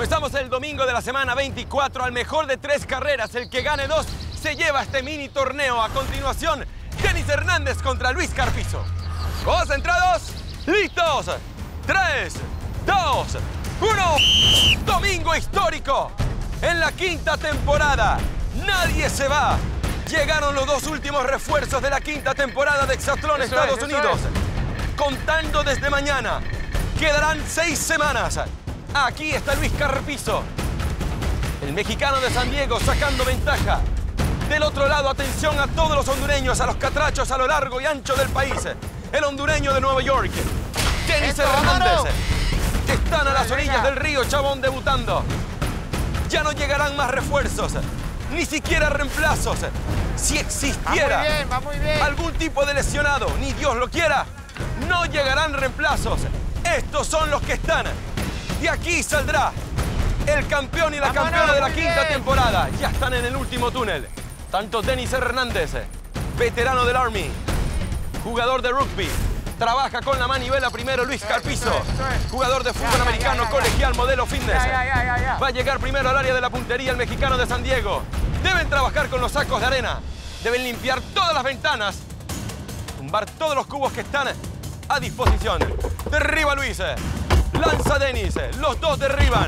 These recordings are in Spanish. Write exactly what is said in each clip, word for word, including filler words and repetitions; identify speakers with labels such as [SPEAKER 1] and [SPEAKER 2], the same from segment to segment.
[SPEAKER 1] Comenzamos el domingo de la semana veinticuatro al mejor de tres carreras. El que gane dos se lleva este mini torneo. A continuación, Denis Hernández contra Luis Carpizo. Concentrados, listos. Tres, dos, uno. Domingo histórico. En la quinta temporada, nadie se va. Llegaron los dos últimos refuerzos de la quinta temporada de Hexatlón
[SPEAKER 2] Eso
[SPEAKER 1] Estados
[SPEAKER 2] es, eso
[SPEAKER 1] Unidos.
[SPEAKER 2] es.
[SPEAKER 1] Contando desde mañana, quedarán seis semanas. Aquí está Luis Carpizo, el mexicano de San Diego, sacando ventaja. Del otro lado, atención a todos los hondureños, a los catrachos a lo largo y ancho del país. El hondureño de Nueva York, Denis Hernández. Están a las orillas del río Chabón debutando. Ya no llegarán más refuerzos, ni siquiera reemplazos. Si existiera
[SPEAKER 2] va muy bien, va muy bien.
[SPEAKER 1] algún tipo de lesionado, ni Dios lo quiera, no llegarán reemplazos. Estos son los que están. De aquí saldrá el campeón y la
[SPEAKER 2] Vámonos,
[SPEAKER 1] campeona de la
[SPEAKER 2] muy
[SPEAKER 1] quinta
[SPEAKER 2] bien.
[SPEAKER 1] temporada. Ya están en el último túnel. Tanto Denis Hernández, veterano del Army, jugador de rugby, trabaja con la manivela primero Luis Carpizo,
[SPEAKER 2] eso es, eso es.
[SPEAKER 1] jugador de fútbol
[SPEAKER 2] Ya, ya,
[SPEAKER 1] americano
[SPEAKER 2] ya, ya,
[SPEAKER 1] colegial, modelo fitness.
[SPEAKER 2] Ya, ya, ya, ya, ya.
[SPEAKER 1] Va a llegar primero al área de la puntería el mexicano de San Diego. Deben trabajar con los sacos de arena. Deben limpiar todas las ventanas. Tumbar todos los cubos que están a disposición. Derriba Luis. Lanza Denis. Los dos derriban.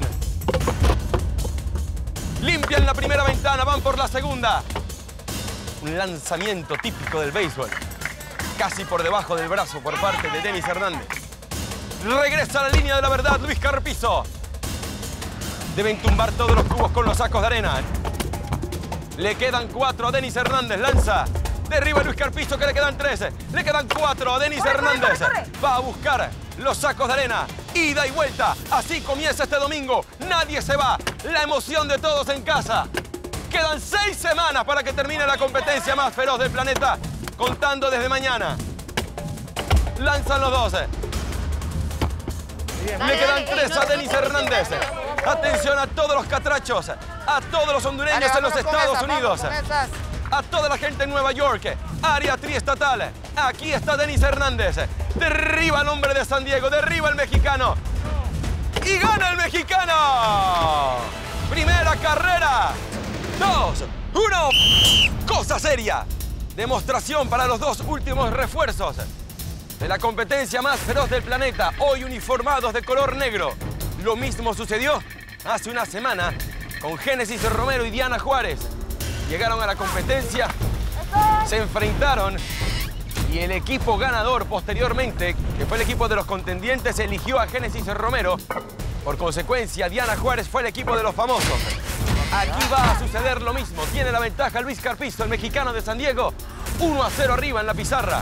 [SPEAKER 1] Limpian la primera ventana. Van por la segunda. Un lanzamiento típico del béisbol. Casi por debajo del brazo por parte de Denis Hernández. Regresa a la línea de la verdad Luis Carpizo. Deben tumbar todos los cubos con los sacos de arena. Le quedan cuatro a Denis Hernández. Lanza. Derriba a Luis Carpizo, que le quedan tres. Le quedan cuatro a Denis
[SPEAKER 3] Corre, corre,
[SPEAKER 1] Hernández.
[SPEAKER 3] corre, corre.
[SPEAKER 1] Va a buscar los sacos de arena. Ida y vuelta. Así comienza este domingo. Nadie se va. La emoción de todos en casa. Quedan seis semanas para que termine la competencia más feroz del planeta. Contando desde mañana. Lanzan los dos. Le quedan tres a Denis Hernández. Atención a todos los catrachos, a todos los hondureños
[SPEAKER 2] Dale,
[SPEAKER 1] en los
[SPEAKER 2] vámonos con
[SPEAKER 1] Estados
[SPEAKER 2] esas,
[SPEAKER 1] Unidos,
[SPEAKER 2] vamos con esas.
[SPEAKER 1] a toda la gente en Nueva York, área triestatal. Aquí está Denis Hernández. Derriba al hombre de San Diego, derriba al mexicano. ¡Y gana el mexicano! Primera carrera. Dos, uno. Cosa seria. Demostración para los dos últimos refuerzos de la competencia más feroz del planeta, hoy uniformados de color negro. Lo mismo sucedió hace una semana con Génesis Romero y Diana Juárez. Llegaron a la competencia, se enfrentaron y el equipo ganador posteriormente, que fue el equipo de los contendientes, eligió a Génesis Romero. Por consecuencia, Diana Juárez fue el equipo de los famosos. Aquí va a suceder lo mismo. Tiene la ventaja Luis Carpizo, el mexicano de San Diego. uno a cero arriba en la pizarra.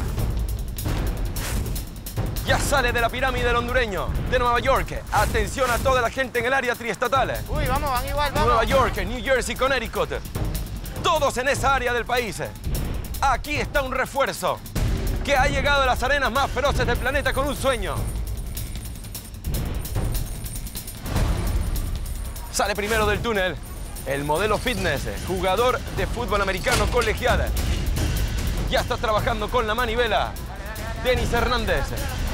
[SPEAKER 1] Ya sale de la pirámide el hondureño de Nueva York. Atención a toda la gente en el área triestatal.
[SPEAKER 2] Uy, vamos, van igual, vamos.
[SPEAKER 1] Nueva York, New Jersey, Connecticut. Todos en esa área del país. Aquí está un refuerzo que ha llegado a las arenas más feroces del planeta con un sueño. Sale primero del túnel el modelo fitness, jugador de fútbol americano colegial. Ya está trabajando con la manivela Denis Hernández.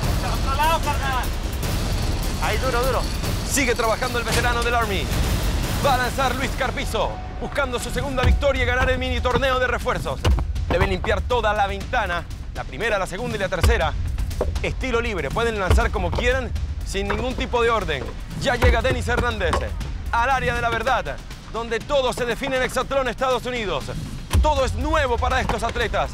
[SPEAKER 2] Ahí, duro, duro.
[SPEAKER 1] Sigue trabajando el veterano del Army. Va a lanzar Luis Carpizo, buscando su segunda victoria y ganar el mini torneo de refuerzos. Debe limpiar toda la ventana, la primera, la segunda y la tercera. Estilo libre, pueden lanzar como quieran, sin ningún tipo de orden. Ya llega Denis Hernández al área de la verdad, donde todo se define en Hexatlón, Estados Unidos. Todo es nuevo para estos atletas.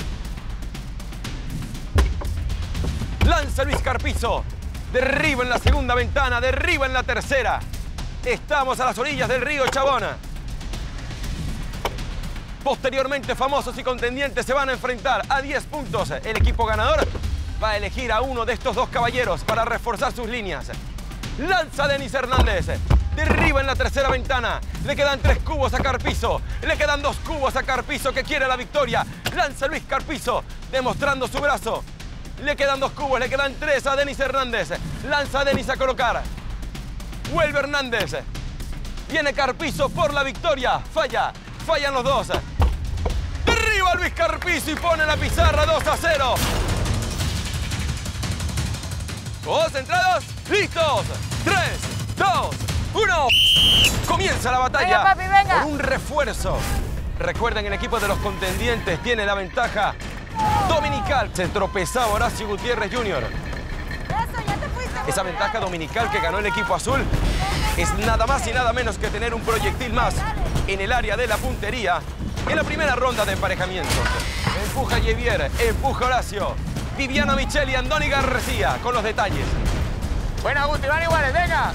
[SPEAKER 1] Lanza Luis Carpizo. Derriba en la segunda ventana, derriba en la tercera. Estamos a las orillas del río Chabón. Posteriormente, famosos y contendientes se van a enfrentar a diez puntos. El equipo ganador va a elegir a uno de estos dos caballeros para reforzar sus líneas. Lanza Denis Hernández. Derriba en la tercera ventana. Le quedan tres cubos a Carpizo. Le quedan dos cubos a Carpizo, que quiere la victoria. Lanza Luis Carpizo, demostrando su brazo. Le quedan dos cubos, le quedan tres a Denis Hernández. Lanza a Denis a colocar. Vuelve Hernández. Viene Carpizo por la victoria. Falla, fallan los dos. Derriba Luis Carpizo y pone la pizarra dos a cero. Concentrados, listos. tres, dos, uno. Comienza la batalla
[SPEAKER 3] Venga, papi, venga.
[SPEAKER 1] por un refuerzo. Recuerden, el equipo de los contendientes tiene la ventaja dominical. Se tropezaba Horacio Gutiérrez junior
[SPEAKER 3] Eso, ya te fuiste.
[SPEAKER 1] Esa ventaja dominical que ganó el equipo azul es nada más y nada menos que tener un proyectil más en el área de la puntería en la primera ronda de emparejamiento. Empuja Javier, empuja Horacio. Viviana Michel y Andoni García con los detalles.
[SPEAKER 2] Buena, Guti, van iguales, venga.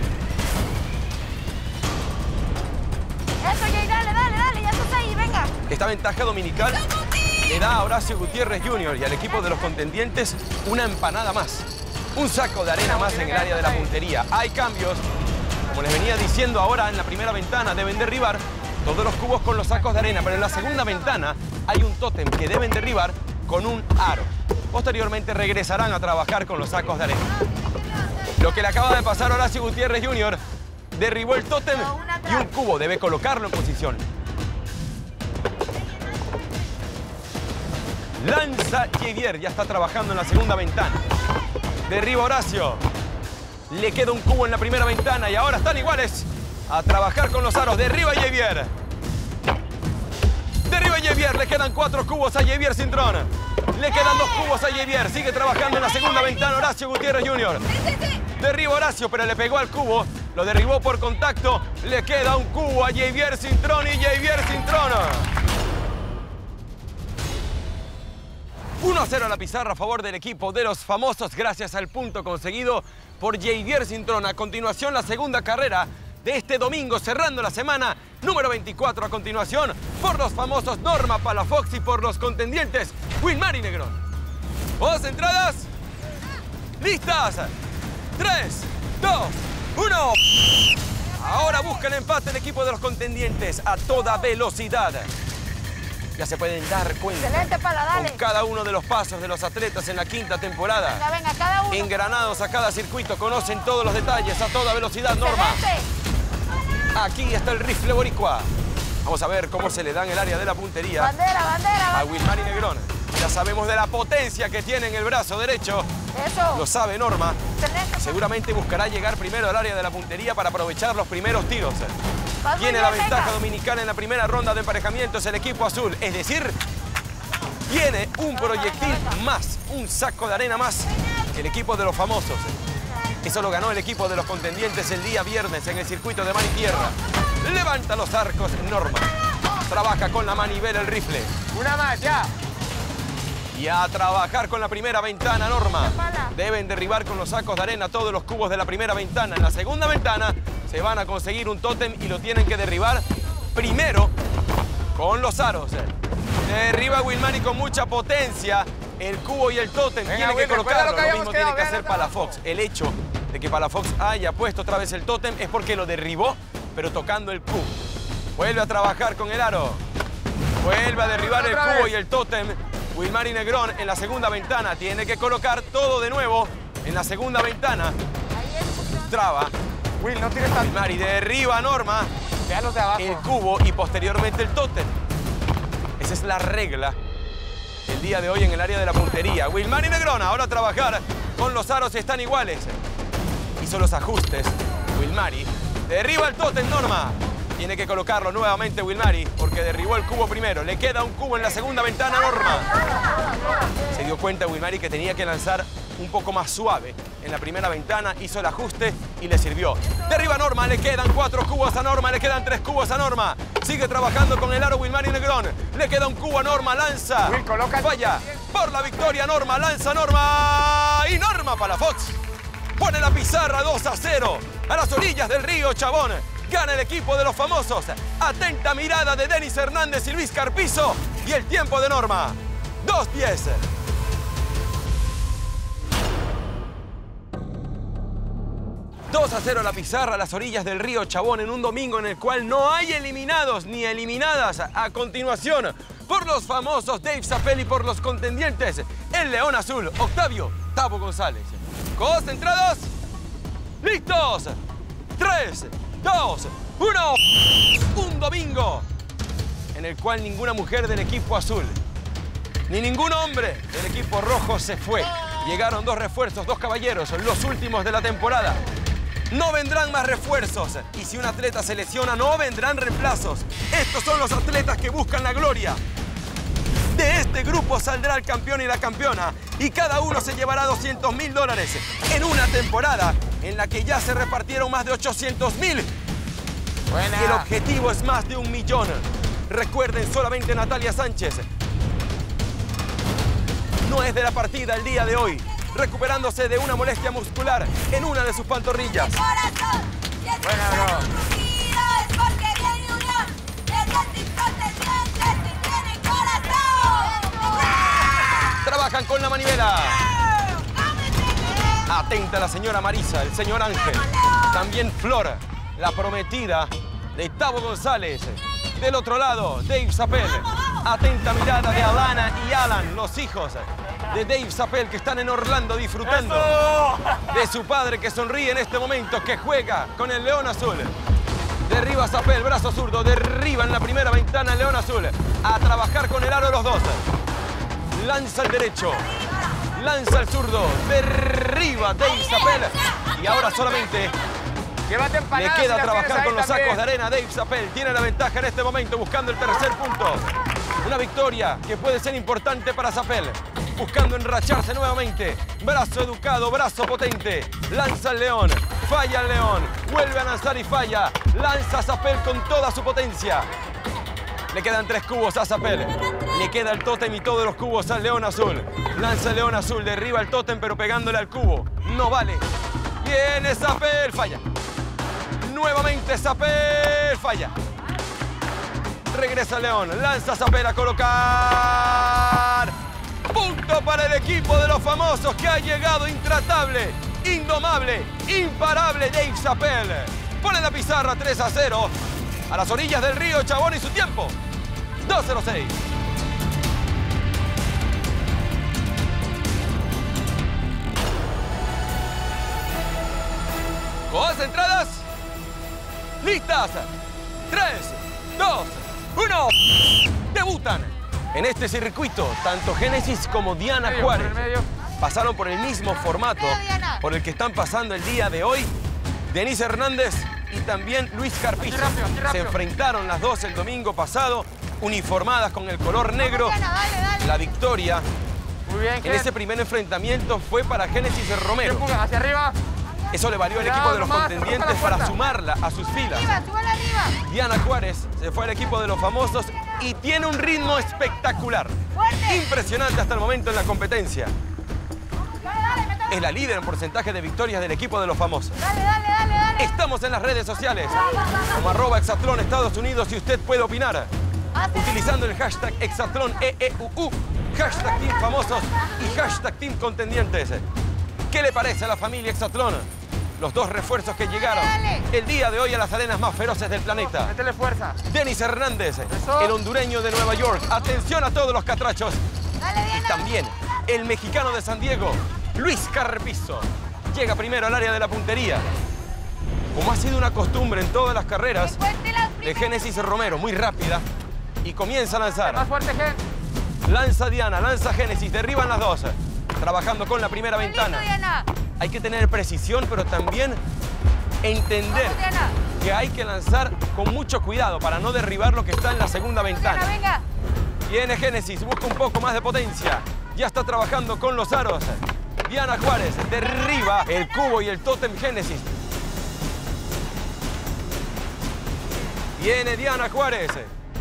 [SPEAKER 3] Eso, Jay, dale, dale, dale, ya estás ahí, venga.
[SPEAKER 1] Esta ventaja dominical le da a Horacio Gutiérrez junior y al equipo de los contendientes una empanada más. Un saco de arena más en el área de la puntería. Hay cambios. Como les venía diciendo ahora, en la primera ventana deben derribar todos los cubos con los sacos de arena, pero en la segunda ventana hay un tótem que deben derribar con un aro. Posteriormente regresarán a trabajar con los sacos de arena. Lo que le acaba de pasar a Horacio Gutiérrez junior, derribó el tótem y un cubo, debe colocarlo en posición. Lanza Javier, ya está trabajando en la segunda ventana. Derriba Horacio. Le queda un cubo en la primera ventana y ahora están iguales. A trabajar con los aros. Derriba Javier. Derriba Javier. Le quedan cuatro cubos a Javier Cintrón. Le quedan dos cubos a Javier. Sigue trabajando en la segunda ventana Horacio Gutiérrez junior Derriba Horacio, pero le pegó al cubo. Lo derribó por contacto. Le queda un cubo a Javier Cintrón y Javier Cintrón. uno a cero a la pizarra a favor del equipo de los famosos gracias al punto conseguido por Javier Cintrón. A continuación, la segunda carrera de este domingo, cerrando la semana número veinticuatro. A continuación, por los famosos Norma Palafox y por los contendientes Wilmar y Negrón. ¿Dos entradas? ¿Listas? Tres, dos, uno. Ahora busca el empate el equipo de los contendientes a toda velocidad. Ya se pueden dar cuenta.
[SPEAKER 3] Excelente, Pala, dale.
[SPEAKER 1] Con cada uno de los pasos de los atletas en la quinta temporada.
[SPEAKER 3] Venga, venga, cada uno.
[SPEAKER 1] Engranados a cada circuito, conocen todos los detalles a toda velocidad, Norma.
[SPEAKER 3] Excelente.
[SPEAKER 1] Aquí está el rifle boricua. Vamos a ver cómo se le da en el área de la puntería
[SPEAKER 3] Bandera, bandera,
[SPEAKER 1] a Wilmar y Negrón. Ya sabemos de la potencia que tiene en el brazo derecho.
[SPEAKER 3] Eso.
[SPEAKER 1] Lo sabe Norma.
[SPEAKER 3] Excelente.
[SPEAKER 1] Seguramente buscará llegar primero al área de la puntería para aprovechar los primeros tiros.
[SPEAKER 3] Vas muy
[SPEAKER 1] Tiene
[SPEAKER 3] bien,
[SPEAKER 1] la ventaja
[SPEAKER 3] venga.
[SPEAKER 1] dominical en la primera ronda de emparejamientos el equipo azul. Es decir, tiene un proyectil más, un saco de arena más que el equipo de los famosos. Eso lo ganó el equipo de los contendientes el día viernes en el circuito de mar y tierra. Levanta los arcos Norma. Trabaja con la manivela el rifle.
[SPEAKER 2] Una más, ya.
[SPEAKER 1] Y a trabajar con la primera ventana, Norma. Deben derribar con los sacos de arena todos los cubos de la primera ventana. En la segunda ventana se van a conseguir un tótem y lo tienen que derribar primero con los aros. Derriba Wilmar con mucha potencia el cubo y el tótem.
[SPEAKER 2] Venga,
[SPEAKER 1] Tiene que
[SPEAKER 2] Will, recuerda
[SPEAKER 1] colocarlo.
[SPEAKER 2] lo que
[SPEAKER 1] Lo
[SPEAKER 2] habíamos
[SPEAKER 1] mismo
[SPEAKER 2] quedado,
[SPEAKER 1] tiene que
[SPEAKER 2] vean
[SPEAKER 1] hacer
[SPEAKER 2] lo que
[SPEAKER 1] Palafox. El hecho de que Palafox haya puesto otra vez el tótem es porque lo derribó, pero tocando el cubo. Vuelve a trabajar con el aro. Vuelve a derribar el
[SPEAKER 2] Otra
[SPEAKER 1] cubo
[SPEAKER 2] vez.
[SPEAKER 1] y el tótem. Wilmar y Negrón en la segunda ventana. Tiene que colocar todo de nuevo en la segunda ventana. Traba.
[SPEAKER 2] Will, no tires tanto.
[SPEAKER 1] Wilmar y derriba a Norma
[SPEAKER 2] Vean los de abajo.
[SPEAKER 1] el cubo y posteriormente el tótem. Esa es la regla el día de hoy en el área de la puntería. Wilmar y Negrón ahora a trabajar con los aros, están iguales. Hizo los ajustes Wilmari. Derriba el tótem Norma. Tiene que colocarlo nuevamente Wilmari porque derribó el cubo primero. Le queda un cubo en la segunda ventana Norma. Se dio cuenta Wilmari que tenía que lanzar un poco más suave en la primera ventana. Hizo el ajuste y le sirvió. Derriba Norma. Le quedan cuatro cubos a Norma. Le quedan tres cubos a Norma. Sigue trabajando con el aro Wilmar y Negrón. Le queda un cubo a Norma. Lanza.
[SPEAKER 2] Will, coloca-
[SPEAKER 1] Falla. Por la victoria Norma. Lanza Norma. Y Norma Palafox pone la pizarra dos a cero. A las orillas del río Chabón. Gana el equipo de los famosos. Atenta mirada de Denis Hernández y Luis Carpizo. Y el tiempo de Norma. dos diez. dos a cero la pizarra a las orillas del río Chabón en un domingo en el cual no hay eliminados ni eliminadas. A continuación, por los famosos Dave Zapelli, por los contendientes, el León Azul, Octavio Tabo González. ¿Concentrados? ¡Listos! tres, dos, uno. Un domingo en el cual ninguna mujer del equipo azul ni ningún hombre del equipo rojo se fue. Llegaron dos refuerzos, dos caballeros, los últimos de la temporada. No vendrán más refuerzos. Y si un atleta se lesiona, no vendrán reemplazos. Estos son los atletas que buscan la gloria. De este grupo saldrá el campeón y la campeona. Y cada uno se llevará doscientos mil dólares en una temporada en la que ya se repartieron más de ochocientos mil.
[SPEAKER 2] Buena.
[SPEAKER 1] Y el objetivo es más de un millón. Recuerden, solamente Natalia Sánchez no es de la partida el día de hoy, recuperándose de una molestia muscular en una de sus pantorrillas.
[SPEAKER 3] Corazón, y es
[SPEAKER 2] Buena, bro.
[SPEAKER 3] unido, es porque viene unión. Ejército contendiente, si tiene corazón.
[SPEAKER 1] Trabajan con la manivela. Atenta la señora Marisa, el señor Ángel. También Flor, la prometida de Tavo González. Del otro lado, Dave Chappelle. Atenta mirada de Alana y Alan, los hijos de Dave Chappelle, que están en Orlando disfrutando de su padre, que sonríe en este momento, que juega con el León Azul. Derriba Chappelle, brazo zurdo, derriba en la primera ventana el León Azul. A trabajar con el aro los dos. Lanza el derecho, lanza el zurdo, derriba Dave Chappelle. Y ahora solamente
[SPEAKER 2] Llévate
[SPEAKER 1] le
[SPEAKER 2] empanadas
[SPEAKER 1] queda
[SPEAKER 2] si las
[SPEAKER 1] trabajar
[SPEAKER 2] tienes
[SPEAKER 1] con
[SPEAKER 2] ahí
[SPEAKER 1] los sacos
[SPEAKER 2] también.
[SPEAKER 1] de arena. Dave Chappelle tiene la ventaja en este momento, buscando el tercer punto. Una victoria que puede ser importante para Chappelle. Buscando enracharse nuevamente. Brazo educado, brazo potente. Lanza el León, falla el León. Vuelve a lanzar y falla. Lanza Chappelle con toda su potencia. Le quedan tres cubos a Chappelle. Le queda el tótem y todos los cubos al León Azul. Lanza el León Azul, derriba el tótem pero pegándole al cubo. No vale. Viene Chappelle, falla. Nuevamente Chappelle, falla. Regresa León, lanza Chappelle a colocar. Punto para el equipo de los famosos, que ha llegado intratable, indomable, imparable Dave Chappelle. Pone la pizarra tres a cero. A las orillas del río Chabón y su tiempo, dos cero seis. Concentradas. Listas. tres, dos, uno. Debutan en este circuito tanto Génesis como Diana
[SPEAKER 2] Medio,
[SPEAKER 1] Juárez.
[SPEAKER 2] por el medio.
[SPEAKER 1] Pasaron por el mismo formato
[SPEAKER 3] Medio, Diana.
[SPEAKER 1] por el que están pasando el día de hoy. Denise Hernández y también Luis Carpizo.
[SPEAKER 2] Aquí rápido, aquí
[SPEAKER 1] Se
[SPEAKER 2] rápido.
[SPEAKER 1] enfrentaron las dos el domingo pasado, uniformadas con el color negro.
[SPEAKER 3] Diana, dale, dale.
[SPEAKER 1] La victoria
[SPEAKER 2] Muy bien,
[SPEAKER 1] en
[SPEAKER 2] Ken.
[SPEAKER 1] ese primer enfrentamiento fue para Génesis Romero.
[SPEAKER 2] Empuja hacia arriba.
[SPEAKER 1] Eso le valió al
[SPEAKER 2] Cuidado,
[SPEAKER 1] equipo de los
[SPEAKER 2] nomás,
[SPEAKER 1] contendientes
[SPEAKER 2] roja la
[SPEAKER 1] para
[SPEAKER 2] puerta.
[SPEAKER 1] sumarla a sus filas.
[SPEAKER 3] Arriba, súbala arriba.
[SPEAKER 1] Diana Juárez se fue al equipo de los famosos y tiene un ritmo espectacular.
[SPEAKER 3] Fuerte.
[SPEAKER 1] Impresionante hasta el momento en la competencia.
[SPEAKER 3] Dale, dale, métele.
[SPEAKER 1] Es la líder en porcentaje de victorias del equipo de los famosos.
[SPEAKER 3] Dale, dale, dale, dale.
[SPEAKER 1] Estamos en las redes sociales como arroba Exatlón Estados Unidos y usted puede opinar
[SPEAKER 3] Hazte.
[SPEAKER 1] utilizando el hashtag Exatlón E E U U, hashtag Team Famosos y hashtag Team Contendientes. ¿Qué le parece a la familia Exatlón? Los dos refuerzos que llegaron
[SPEAKER 3] Dale.
[SPEAKER 1] el día de hoy a las arenas más feroces del planeta.
[SPEAKER 2] Métele fuerza.
[SPEAKER 1] Denis Hernández,
[SPEAKER 2] Eso.
[SPEAKER 1] el hondureño de Nueva York. Atención a todos los catrachos.
[SPEAKER 3] Dale,
[SPEAKER 1] Y
[SPEAKER 3] Diana.
[SPEAKER 1] también el mexicano de San Diego, Luis Carpizo. Llega primero al área de la puntería. Como ha sido una costumbre en todas las carreras
[SPEAKER 3] Que cuente las
[SPEAKER 1] de
[SPEAKER 3] primeras.
[SPEAKER 1] Génesis Romero, muy rápida. Y comienza a
[SPEAKER 2] Más
[SPEAKER 1] lanzar.
[SPEAKER 2] fuerte, Ken.
[SPEAKER 1] Lanza Diana, lanza Génesis, derriban las dos. Trabajando con la primera
[SPEAKER 3] Listo,
[SPEAKER 1] ventana.
[SPEAKER 3] Diana.
[SPEAKER 1] Hay que tener precisión, pero también entender
[SPEAKER 3] Vamos, Diana.
[SPEAKER 1] que hay que lanzar con mucho cuidado para no derribar lo que está en la segunda
[SPEAKER 3] Diana,
[SPEAKER 1] ventana.
[SPEAKER 3] venga.
[SPEAKER 1] Viene Génesis, busca un poco más de potencia. Ya está trabajando con los aros. Diana Juárez derriba el cubo y el tótem Génesis. Viene Diana Juárez.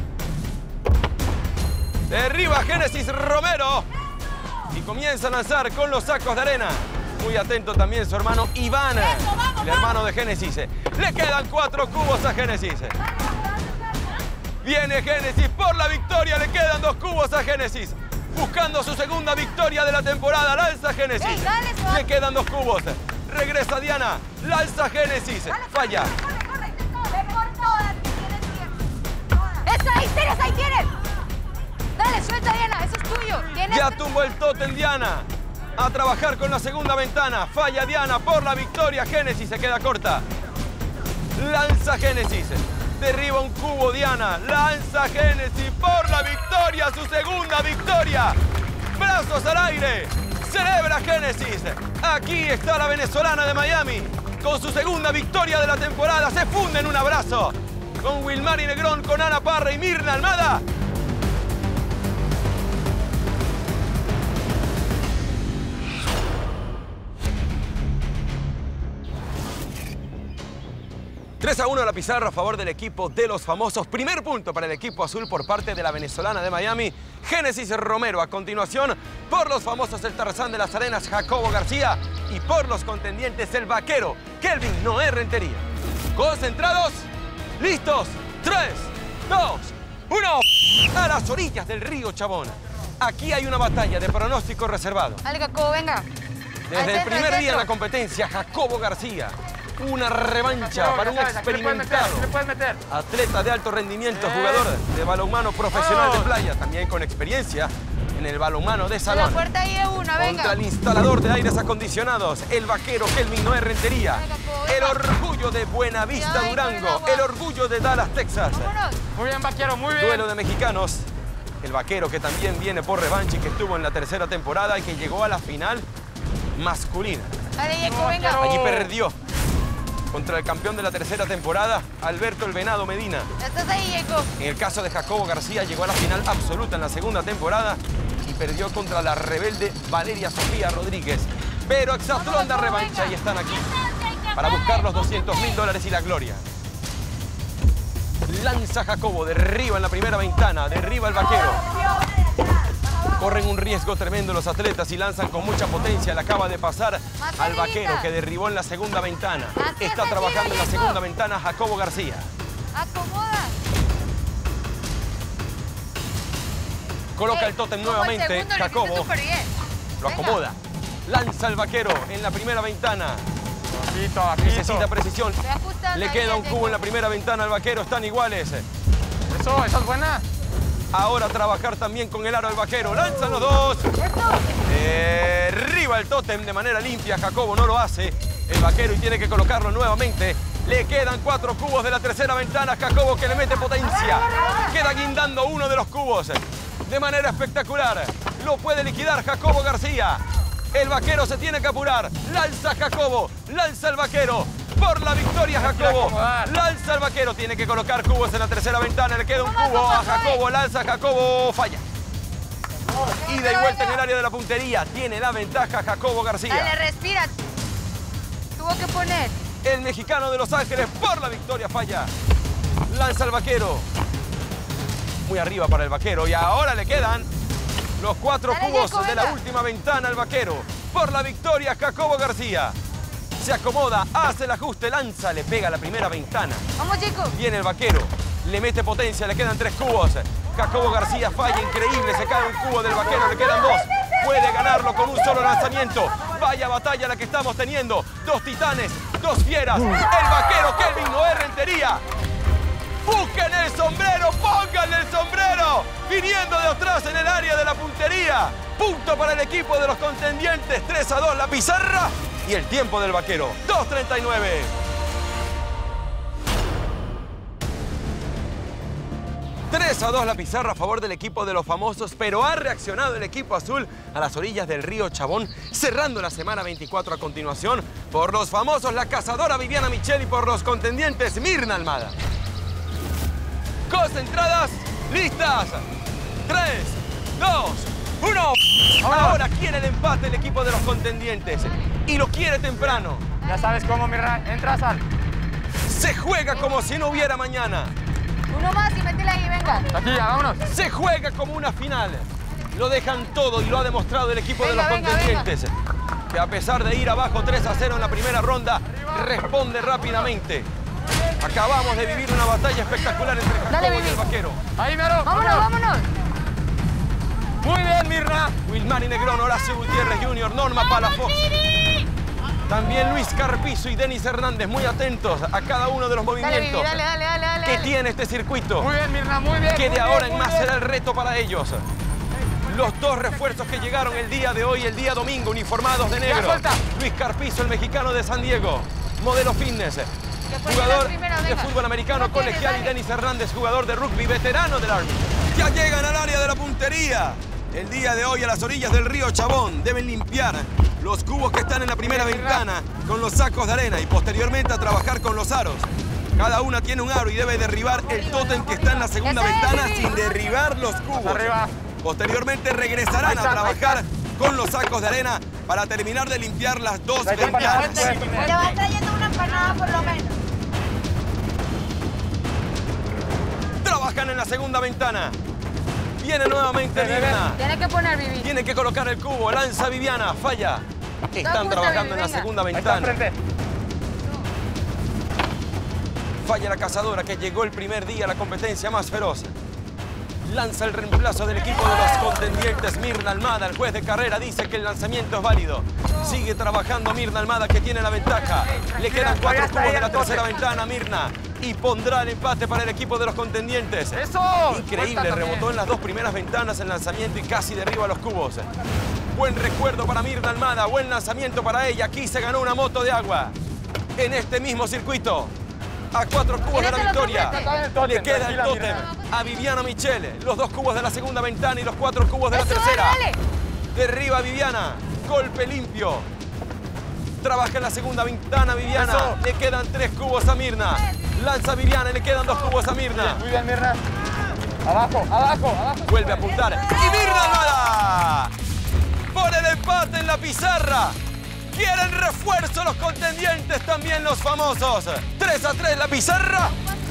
[SPEAKER 1] Derriba Génesis Romero. Y comienza a lanzar con los sacos de arena. Muy atento también su hermano Iván,
[SPEAKER 3] Eso, vamos,
[SPEAKER 1] el hermano de Génesis. Le quedan cuatro cubos a Génesis. Viene Génesis por la victoria, le quedan dos cubos a Génesis. Buscando su segunda victoria de la temporada, lanza Génesis.
[SPEAKER 3] Ey, dale, Suárez.
[SPEAKER 1] Le quedan dos cubos. Regresa Diana, lanza Génesis. Falla.
[SPEAKER 3] Corre, corre, corre. Ve por todas que tienes tiempo. Todas. Eso, ahí tienes, ahí tienes. Dale, suelta, Diana, eso es tuyo. Tienes.
[SPEAKER 1] Ya tumbó el tótem Diana. A trabajar con la segunda ventana. Falla Diana por la victoria. Génesis se queda corta. Lanza Génesis. Derriba un cubo Diana. Lanza Génesis por la victoria. Su segunda victoria. Brazos al aire. Celebra Génesis. Aquí está la venezolana de Miami. con su segunda victoria de la temporada. Se funde en un abrazo con Wilmary Negrón, con Ana Parra y Mirna Almada. tres a uno la pizarra a favor del equipo de los famosos. Primer punto para el equipo azul por parte de la venezolana de Miami, Génesis Romero. A continuación, por los famosos el Tarzán de las Arenas, Jacobo García. Y por los contendientes, el vaquero, Kelvin Noé Rentería. Concentrados, listos, tres, dos, uno. A las orillas del río Chabón. Aquí hay una batalla de pronóstico reservado.
[SPEAKER 3] Dale, Jacobo, venga.
[SPEAKER 1] Desde el primer día de la competencia, Jacobo García. Una revancha para un experimentado atleta de alto rendimiento, jugador de balonmano profesional de playa, también con experiencia en el balonmano de salón.
[SPEAKER 3] La puerta ahí es una, venga.
[SPEAKER 1] Contra el instalador de aires acondicionados, el vaquero Kelvin Noé Rentería. El orgullo de Buenavista, Durango. El orgullo de Dallas, Texas.
[SPEAKER 2] Muy bien, vaquero, muy bien.
[SPEAKER 1] Duelo de mexicanos. El vaquero que también viene por revancha y que estuvo en la tercera temporada y que llegó a la final masculina.
[SPEAKER 3] Dale, Jacobo, venga.
[SPEAKER 1] Allí perdió contra el campeón de la tercera temporada, Alberto el Venado Medina.
[SPEAKER 3] Ya estás ahí, Jacobo.
[SPEAKER 1] En el caso de Jacobo García, llegó a la final absoluta en la segunda temporada y perdió contra la rebelde Valeria Sofía Rodríguez. Pero Exatlón da revancha y están aquí para buscar los doscientos mil dólares y la gloria. Lanza Jacobo, derriba en la primera ventana, derriba el vaquero. Corren un riesgo tremendo los atletas y lanzan con mucha potencia. Le acaba de pasar al vaquero que derribó en la segunda ventana. Está trabajando en la segunda ventana Jacobo García.
[SPEAKER 3] Acomoda.
[SPEAKER 1] Coloca el tótem nuevamente Jacobo. Lo acomoda. Lanza el vaquero en la primera ventana.
[SPEAKER 2] Bajito, bajito.
[SPEAKER 1] Necesita precisión. Le queda un cubo en la primera ventana al vaquero. Están iguales.
[SPEAKER 2] Eso, esa es buena.
[SPEAKER 1] Ahora trabajar también con el aro del vaquero. Lanzan los dos. Derriba el tótem de manera limpia. Jacobo no lo hace. El vaquero y tiene que colocarlo nuevamente. Le quedan cuatro cubos de la tercera ventana. Jacobo que le mete potencia. Queda guindando uno de los cubos. De manera espectacular. Lo puede liquidar Jacobo García. El vaquero se tiene que apurar. Lanza Jacobo. Lanza el vaquero. Por la victoria, Jacobo. Lanza el vaquero. Tiene que colocar cubos en la tercera ventana. Le queda un cubo a Jacobo. Lanza Jacobo. Falla. Y de vuelta en el área de la puntería. Tiene la ventaja Jacobo García.
[SPEAKER 3] Dale, respira. Tuvo que poner.
[SPEAKER 1] El mexicano de Los Ángeles por la victoria falla. Lanza el vaquero. Muy arriba para el vaquero. Y ahora le quedan los cuatro
[SPEAKER 3] Dale,
[SPEAKER 1] cubos
[SPEAKER 3] Jacob,
[SPEAKER 1] de la
[SPEAKER 3] venga.
[SPEAKER 1] última ventana al vaquero. Por la victoria, Jacobo García. Se acomoda, hace el ajuste, lanza, le pega a la primera ventana.
[SPEAKER 3] Vamos, chicos.
[SPEAKER 1] Viene el vaquero, le mete potencia, le quedan tres cubos. Jacobo García falla, increíble, se cae un cubo del vaquero, le quedan dos. Puede ganarlo con un solo lanzamiento. Vaya batalla la que estamos teniendo. Dos titanes, dos fieras. El vaquero Kelvin Noé Rentería. Busquen el sombrero, pónganle el sombrero. Viniendo de atrás en el área de la puntería. Punto para el equipo de los contendientes. tres a dos la pizarra. Y el tiempo del vaquero, dos treinta y nueve. tres a dos la pizarra a favor del equipo de los famosos, pero ha reaccionado el equipo azul a las orillas del río Chabón, cerrando la semana veinticuatro a continuación. Por los famosos, la cazadora Viviana Michel y por los contendientes, Mirna Almada. Concentradas, listas. tres, dos, uno. Ahora quiere el empate el equipo de los contendientes y lo quiere temprano.
[SPEAKER 2] Ya sabes cómo, Mirna. Entra, sal.
[SPEAKER 1] Se juega como si no hubiera mañana.
[SPEAKER 3] Uno más y métela ahí, venga.
[SPEAKER 2] Aquí, ya, vámonos.
[SPEAKER 1] Se juega como una final. Lo dejan todo y lo ha demostrado el equipo
[SPEAKER 3] Venga,
[SPEAKER 1] de los
[SPEAKER 3] venga,
[SPEAKER 1] contendientes. Que a pesar de ir abajo tres a cero en la primera ronda, responde rápidamente. Acabamos de vivir una batalla espectacular entre Jacobo
[SPEAKER 3] Dale,
[SPEAKER 1] y el
[SPEAKER 3] Vivi.
[SPEAKER 1] vaquero.
[SPEAKER 2] Ahí, mero.
[SPEAKER 3] Vámonos, vámonos.
[SPEAKER 2] Muy bien, Mirna.
[SPEAKER 1] Wilmary Negrón, Horacio Gutiérrez junior, Norma Palafox. También Luis Carpizo y Denis Hernández, muy atentos a cada uno de los
[SPEAKER 3] Dale, Vivi,
[SPEAKER 1] movimientos
[SPEAKER 3] dale, dale, dale, dale.
[SPEAKER 1] que
[SPEAKER 3] dale.
[SPEAKER 1] tiene este circuito.
[SPEAKER 2] Muy bien, Mirna, muy bien.
[SPEAKER 1] Que de
[SPEAKER 2] muy
[SPEAKER 1] ahora
[SPEAKER 2] bien,
[SPEAKER 1] en
[SPEAKER 2] muy
[SPEAKER 1] más
[SPEAKER 2] bien.
[SPEAKER 1] será el reto para ellos. Los dos refuerzos que llegaron el día de hoy, el día domingo, uniformados de negro.
[SPEAKER 2] suelta.
[SPEAKER 1] Luis Carpizo, el mexicano de San Diego, modelo fitness,
[SPEAKER 3] Que fue
[SPEAKER 1] jugador
[SPEAKER 3] el primero,
[SPEAKER 1] de
[SPEAKER 3] venga.
[SPEAKER 1] fútbol americano
[SPEAKER 3] ¿Cómo quieres?
[SPEAKER 1] colegial, y
[SPEAKER 3] Dale.
[SPEAKER 1] Denis Hernández, jugador de rugby, veterano del Army. Ya llegan al área de la puntería. El día de hoy a las orillas del río Chabón deben limpiar los cubos que están en la primera ventana con los sacos de arena y posteriormente a trabajar con los aros. Cada una tiene un aro y debe derribar el tótem que está en la segunda ventana sin derribar los cubos.
[SPEAKER 2] Arriba.
[SPEAKER 1] Posteriormente regresarán
[SPEAKER 2] Ahí está,
[SPEAKER 1] a trabajar
[SPEAKER 2] ahí
[SPEAKER 1] con los sacos de arena para terminar de limpiar las dos
[SPEAKER 2] Ahí está,
[SPEAKER 1] ventanas.
[SPEAKER 3] Le va trayendo una empanada por lo menos.
[SPEAKER 1] Trabajan en la segunda ventana. Viene nuevamente
[SPEAKER 2] Ven, ven,
[SPEAKER 1] Mirna.
[SPEAKER 3] Tiene que poner Vivi.
[SPEAKER 1] Tiene que colocar el cubo. Lanza Viviana. Falla. Están
[SPEAKER 3] puntos,
[SPEAKER 1] trabajando en la
[SPEAKER 3] venga.
[SPEAKER 1] segunda
[SPEAKER 2] Ahí está
[SPEAKER 1] ventana.
[SPEAKER 2] frente.
[SPEAKER 1] Falla la cazadora que llegó el primer día a la competencia más feroz. Lanza el reemplazo del equipo de los contendientes, Mirna Almada. El juez de carrera dice que el lanzamiento es válido. Sigue trabajando Mirna Almada, que tiene la ventaja. Le quedan cuatro
[SPEAKER 2] está
[SPEAKER 1] cubos
[SPEAKER 2] ahí
[SPEAKER 1] de la
[SPEAKER 2] el
[SPEAKER 1] tercera
[SPEAKER 2] tope.
[SPEAKER 1] ventana, Mirna. Y pondrá el empate para el equipo de los contendientes.
[SPEAKER 2] ¡Eso!
[SPEAKER 1] Increíble,
[SPEAKER 2] Cuenta también.
[SPEAKER 1] rebotó en las dos primeras ventanas el lanzamiento y casi derriba los cubos. Buen recuerdo para Mirna Almada, buen lanzamiento para ella. Aquí se ganó una moto de agua en este mismo circuito. A cuatro cubos de la
[SPEAKER 3] Tírate el otro
[SPEAKER 1] victoria.
[SPEAKER 2] Está en el tótem,
[SPEAKER 1] Le queda el
[SPEAKER 2] tranquila,
[SPEAKER 1] tótem
[SPEAKER 2] Mirna.
[SPEAKER 1] a Viviana Michele. Los dos cubos de la segunda ventana y los cuatro cubos de la
[SPEAKER 3] Eso,
[SPEAKER 1] tercera.
[SPEAKER 3] dale, dale.
[SPEAKER 1] Derriba Viviana. Golpe limpio. Trabaja en la segunda ventana Viviana.
[SPEAKER 2] Eso.
[SPEAKER 1] Le quedan tres cubos a Mirna. Lanza Viviana y le quedan dos cubos a Mirna.
[SPEAKER 2] Muy bien, Mirna. Abajo, abajo, abajo.
[SPEAKER 1] Vuelve a apuntar. ¡Y Mirna Almada! Pone el empate en la pizarra. Quieren refuerzo los contendientes, también los famosos. tres a tres la pizarra.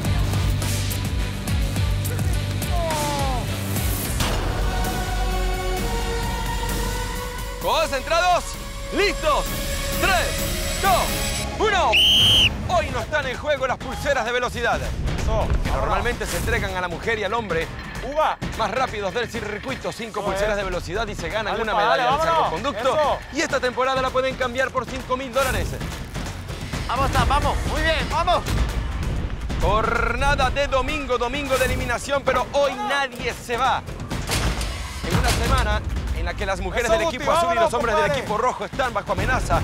[SPEAKER 1] Concentrados, listos. tres, dos, uno. Hoy no están en juego las pulseras de velocidad,
[SPEAKER 2] Eso.
[SPEAKER 1] que normalmente se entregan a la mujer y al hombre
[SPEAKER 2] Uva.
[SPEAKER 1] más rápidos del circuito. Cinco
[SPEAKER 2] Eso
[SPEAKER 1] pulseras
[SPEAKER 2] es.
[SPEAKER 1] de velocidad y se ganan
[SPEAKER 2] Dale,
[SPEAKER 1] una
[SPEAKER 2] pa,
[SPEAKER 1] medalla
[SPEAKER 2] dale,
[SPEAKER 1] del
[SPEAKER 2] vámonos.
[SPEAKER 1] salvoconducto.
[SPEAKER 2] Eso.
[SPEAKER 1] Y esta temporada la pueden cambiar por cinco mil dólares.
[SPEAKER 2] Vamos, Sam, vamos. Muy bien, vamos.
[SPEAKER 1] Jornada de domingo, domingo de eliminación, pero hoy nadie se va. En una semana en la que las mujeres
[SPEAKER 2] Eso,
[SPEAKER 1] del
[SPEAKER 2] Guti,
[SPEAKER 1] equipo azul y
[SPEAKER 2] vámonos,
[SPEAKER 1] los hombres del
[SPEAKER 2] compadre.
[SPEAKER 1] equipo rojo están bajo amenaza.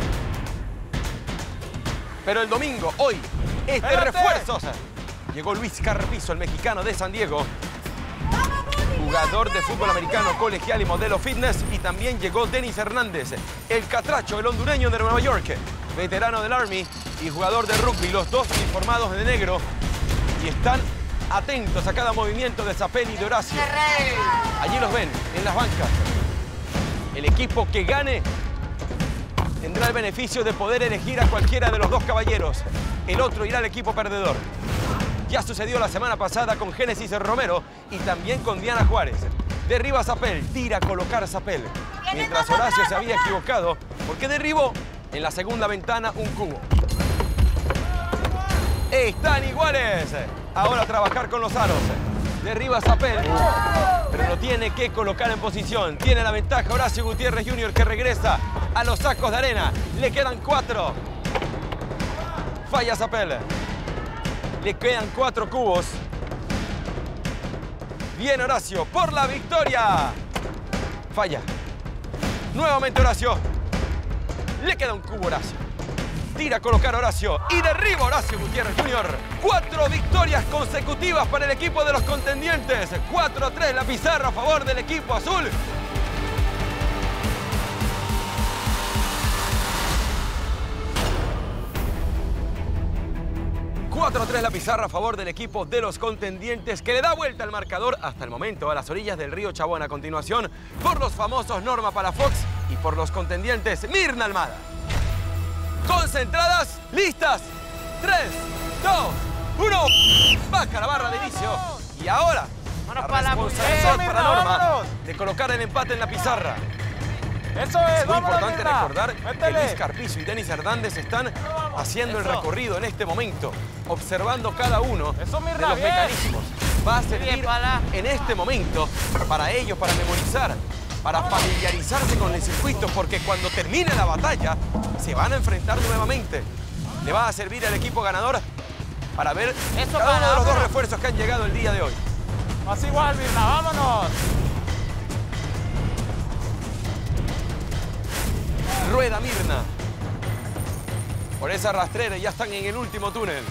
[SPEAKER 1] Pero el domingo, hoy, es de
[SPEAKER 2] Espérate.
[SPEAKER 1] refuerzos. Llegó Luis Carpizo, el mexicano de San Diego, jugador de fútbol americano colegial y modelo fitness. Y también llegó Denis Hernández, el catracho, el hondureño de Nueva York, veterano del Army y jugador de rugby, los dos uniformados de negro. Y están atentos a cada movimiento de Zapel y de Horacio. Allí los ven, en las bancas. El equipo que gane tendrá el beneficio de poder elegir a cualquiera de los dos caballeros. El otro irá al equipo perdedor. Ya sucedió la semana pasada con Génesis Romero y también con Diana Juárez. Derriba a Zapel, tira a colocar a Zapel. Mientras Horacio se había equivocado porque derribó en la segunda ventana un cubo. Están iguales. Ahora a trabajar con los aros. Derriba a Zapel, pero lo tiene que colocar en posición. Tiene la ventaja Horacio Gutiérrez junior, que regresa a los sacos de arena. Le quedan cuatro. Falla Zapel. Le quedan cuatro cubos. Viene Horacio por la victoria. Falla. Nuevamente Horacio. Le queda un cubo Horacio. Tira a colocar a Horacio y derriba a Horacio Gutiérrez junior Cuatro victorias consecutivas para el equipo de los contendientes. cuatro a tres la pizarra a favor del equipo azul. cuatro a tres la pizarra a favor del equipo de los contendientes, que le da vuelta al marcador hasta el momento a las orillas del río Chabón. A continuación, por los famosos Norma Palafox y por los contendientes Mirna Almada. Concentradas, listas. tres, dos, uno. Baja la barra de inicio. Y ahora, la
[SPEAKER 2] Vámonos para la
[SPEAKER 1] responsabilidad
[SPEAKER 2] mujer,
[SPEAKER 1] para
[SPEAKER 2] Mirna,
[SPEAKER 1] Norma
[SPEAKER 2] vámonos.
[SPEAKER 1] de colocar el empate en la pizarra.
[SPEAKER 2] Eso es,
[SPEAKER 1] Es muy
[SPEAKER 2] vámonos,
[SPEAKER 1] importante
[SPEAKER 2] Mirna.
[SPEAKER 1] recordar que
[SPEAKER 2] Métele.
[SPEAKER 1] Luis Carpizo y Denis Hernández están haciendo el
[SPEAKER 2] Eso.
[SPEAKER 1] recorrido en este momento, observando cada uno
[SPEAKER 2] Eso,
[SPEAKER 1] de
[SPEAKER 2] Mirna,
[SPEAKER 1] los
[SPEAKER 2] bien.
[SPEAKER 1] mecanismos. Va a servir
[SPEAKER 2] bien, Pala.
[SPEAKER 1] en este momento para ellos, para memorizar, para familiarizarse con el circuito, porque cuando termine la batalla se van a enfrentar nuevamente. Le va a servir al equipo ganador para ver
[SPEAKER 2] Eso,
[SPEAKER 1] cada
[SPEAKER 2] Pala,
[SPEAKER 1] uno de los dos
[SPEAKER 2] vámonos.
[SPEAKER 1] refuerzos que han llegado el día de hoy.
[SPEAKER 2] Más igual, Mirna, vámonos.
[SPEAKER 1] Rueda Mirna por esa rastrera y ya están en el último túnel.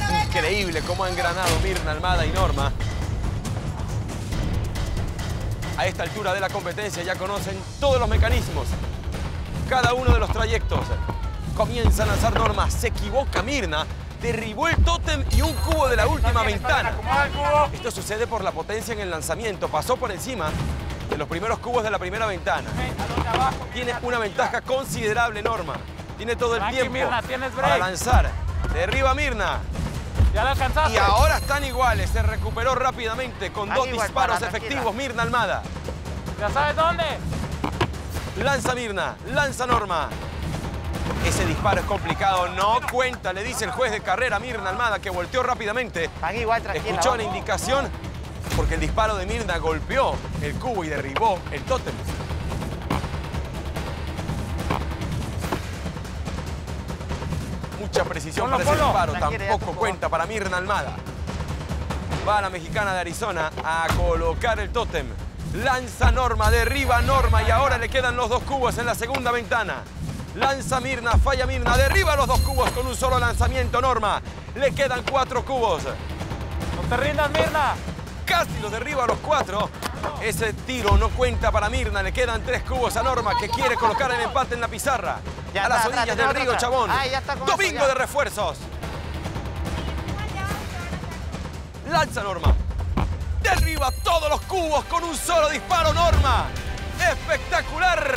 [SPEAKER 1] Increíble cómo han engranado Mirna Almada y Norma. A esta altura de la competencia ya conocen todos los mecanismos, cada uno de los trayectos. Comienza a lanzar Norma, se equivoca Mirna, derribó el tótem y un cubo de la última ventana. Esto sucede por la potencia en el lanzamiento, pasó por encima de los primeros cubos de la primera ventana. Tiene una ventaja considerable Norma, tiene todo el tiempo para lanzar. Derriba a Mirna.
[SPEAKER 2] Ya la alcanzaste.
[SPEAKER 1] Y ahora están iguales, se recuperó rápidamente con dos disparos efectivos Mirna Almada.
[SPEAKER 2] ¿Ya sabes dónde?
[SPEAKER 1] Lanza Mirna, lanza Norma. Ese disparo es complicado, no cuenta, le dice el juez de carrera Mirna Almada, que volteó rápidamente.
[SPEAKER 4] Están igual, tranquila.
[SPEAKER 1] Escuchó la indicación porque el disparo de Mirna golpeó el cubo y derribó el tótem. Mucha precisión para ese disparo, tampoco cuenta para Mirna Almada. Va la mexicana de Arizona a colocar el tótem. Lanza Norma, derriba Norma y ahora le quedan los dos cubos en la segunda ventana. Lanza Mirna, falla Mirna, derriba los dos cubos con un solo lanzamiento Norma. Le quedan cuatro cubos.
[SPEAKER 2] No te rindas, Mirna.
[SPEAKER 1] Casi los derriba a los cuatro. Ese tiro no cuenta para Mirna, le quedan tres cubos a Norma que quiere colocar el empate en la pizarra.
[SPEAKER 4] Ya
[SPEAKER 1] a las
[SPEAKER 4] está,
[SPEAKER 1] orillas
[SPEAKER 4] atrás,
[SPEAKER 1] del
[SPEAKER 4] atrás,
[SPEAKER 1] río
[SPEAKER 4] atrás.
[SPEAKER 1] Chabón.
[SPEAKER 4] Ay, ya está con
[SPEAKER 1] Domingo
[SPEAKER 4] eso, ya.
[SPEAKER 1] de refuerzos. Lanza Norma. Derriba todos los cubos con un solo disparo Norma. ¡Espectacular!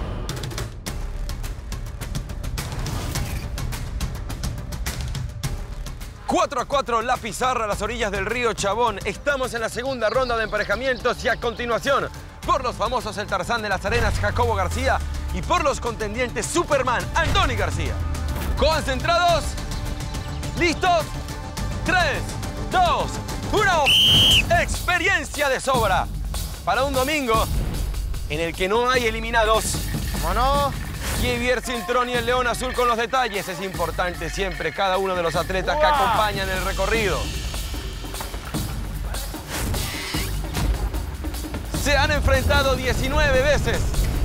[SPEAKER 1] cuatro a cuatro la pizarra a las orillas del río Chabón. Estamos en la segunda ronda de emparejamientos y a continuación, por los famosos El Tarzán de las Arenas, Jacobo García, y por los contendientes Superman, Andoni García. ¿Concentrados? ¿Listos? tres, dos, uno. Experiencia de sobra para un domingo en el que no hay eliminados.
[SPEAKER 4] Vámonos.
[SPEAKER 1] Javier Cintrón y el León Azul con los detalles. Es importante siempre cada uno de los atletas que acompañan el recorrido. Se han enfrentado diecinueve veces.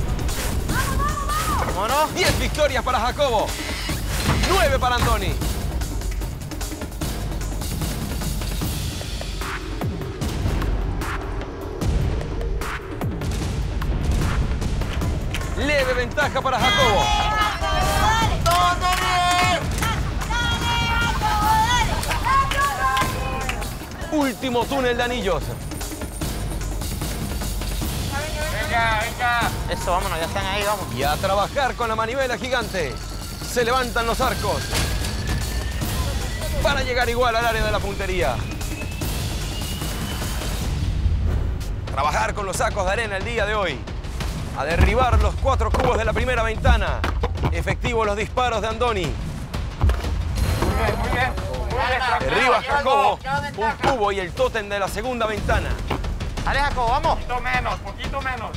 [SPEAKER 4] Vámonos.
[SPEAKER 1] diez victorias para Jacobo. nueve para Andoni. Leve ventaja para Jacobo. Último túnel de anillos.
[SPEAKER 2] Venga, venga.
[SPEAKER 4] Eso, vámonos, ya están ahí, vamos.
[SPEAKER 1] Y a trabajar con la manivela gigante. Se levantan los arcos para llegar igual al área de la puntería. Trabajar con los sacos de arena el día de hoy. A derribar los cuatro cubos de la primera ventana. Efectivos los disparos de Andoni.
[SPEAKER 2] Muy bien, muy bien. Muy bien, tranquilo.
[SPEAKER 1] Derriba Jacobo un cubo y el tótem de la segunda ventana.
[SPEAKER 4] Dale, Jacobo, vamos.
[SPEAKER 2] Poquito menos, poquito menos.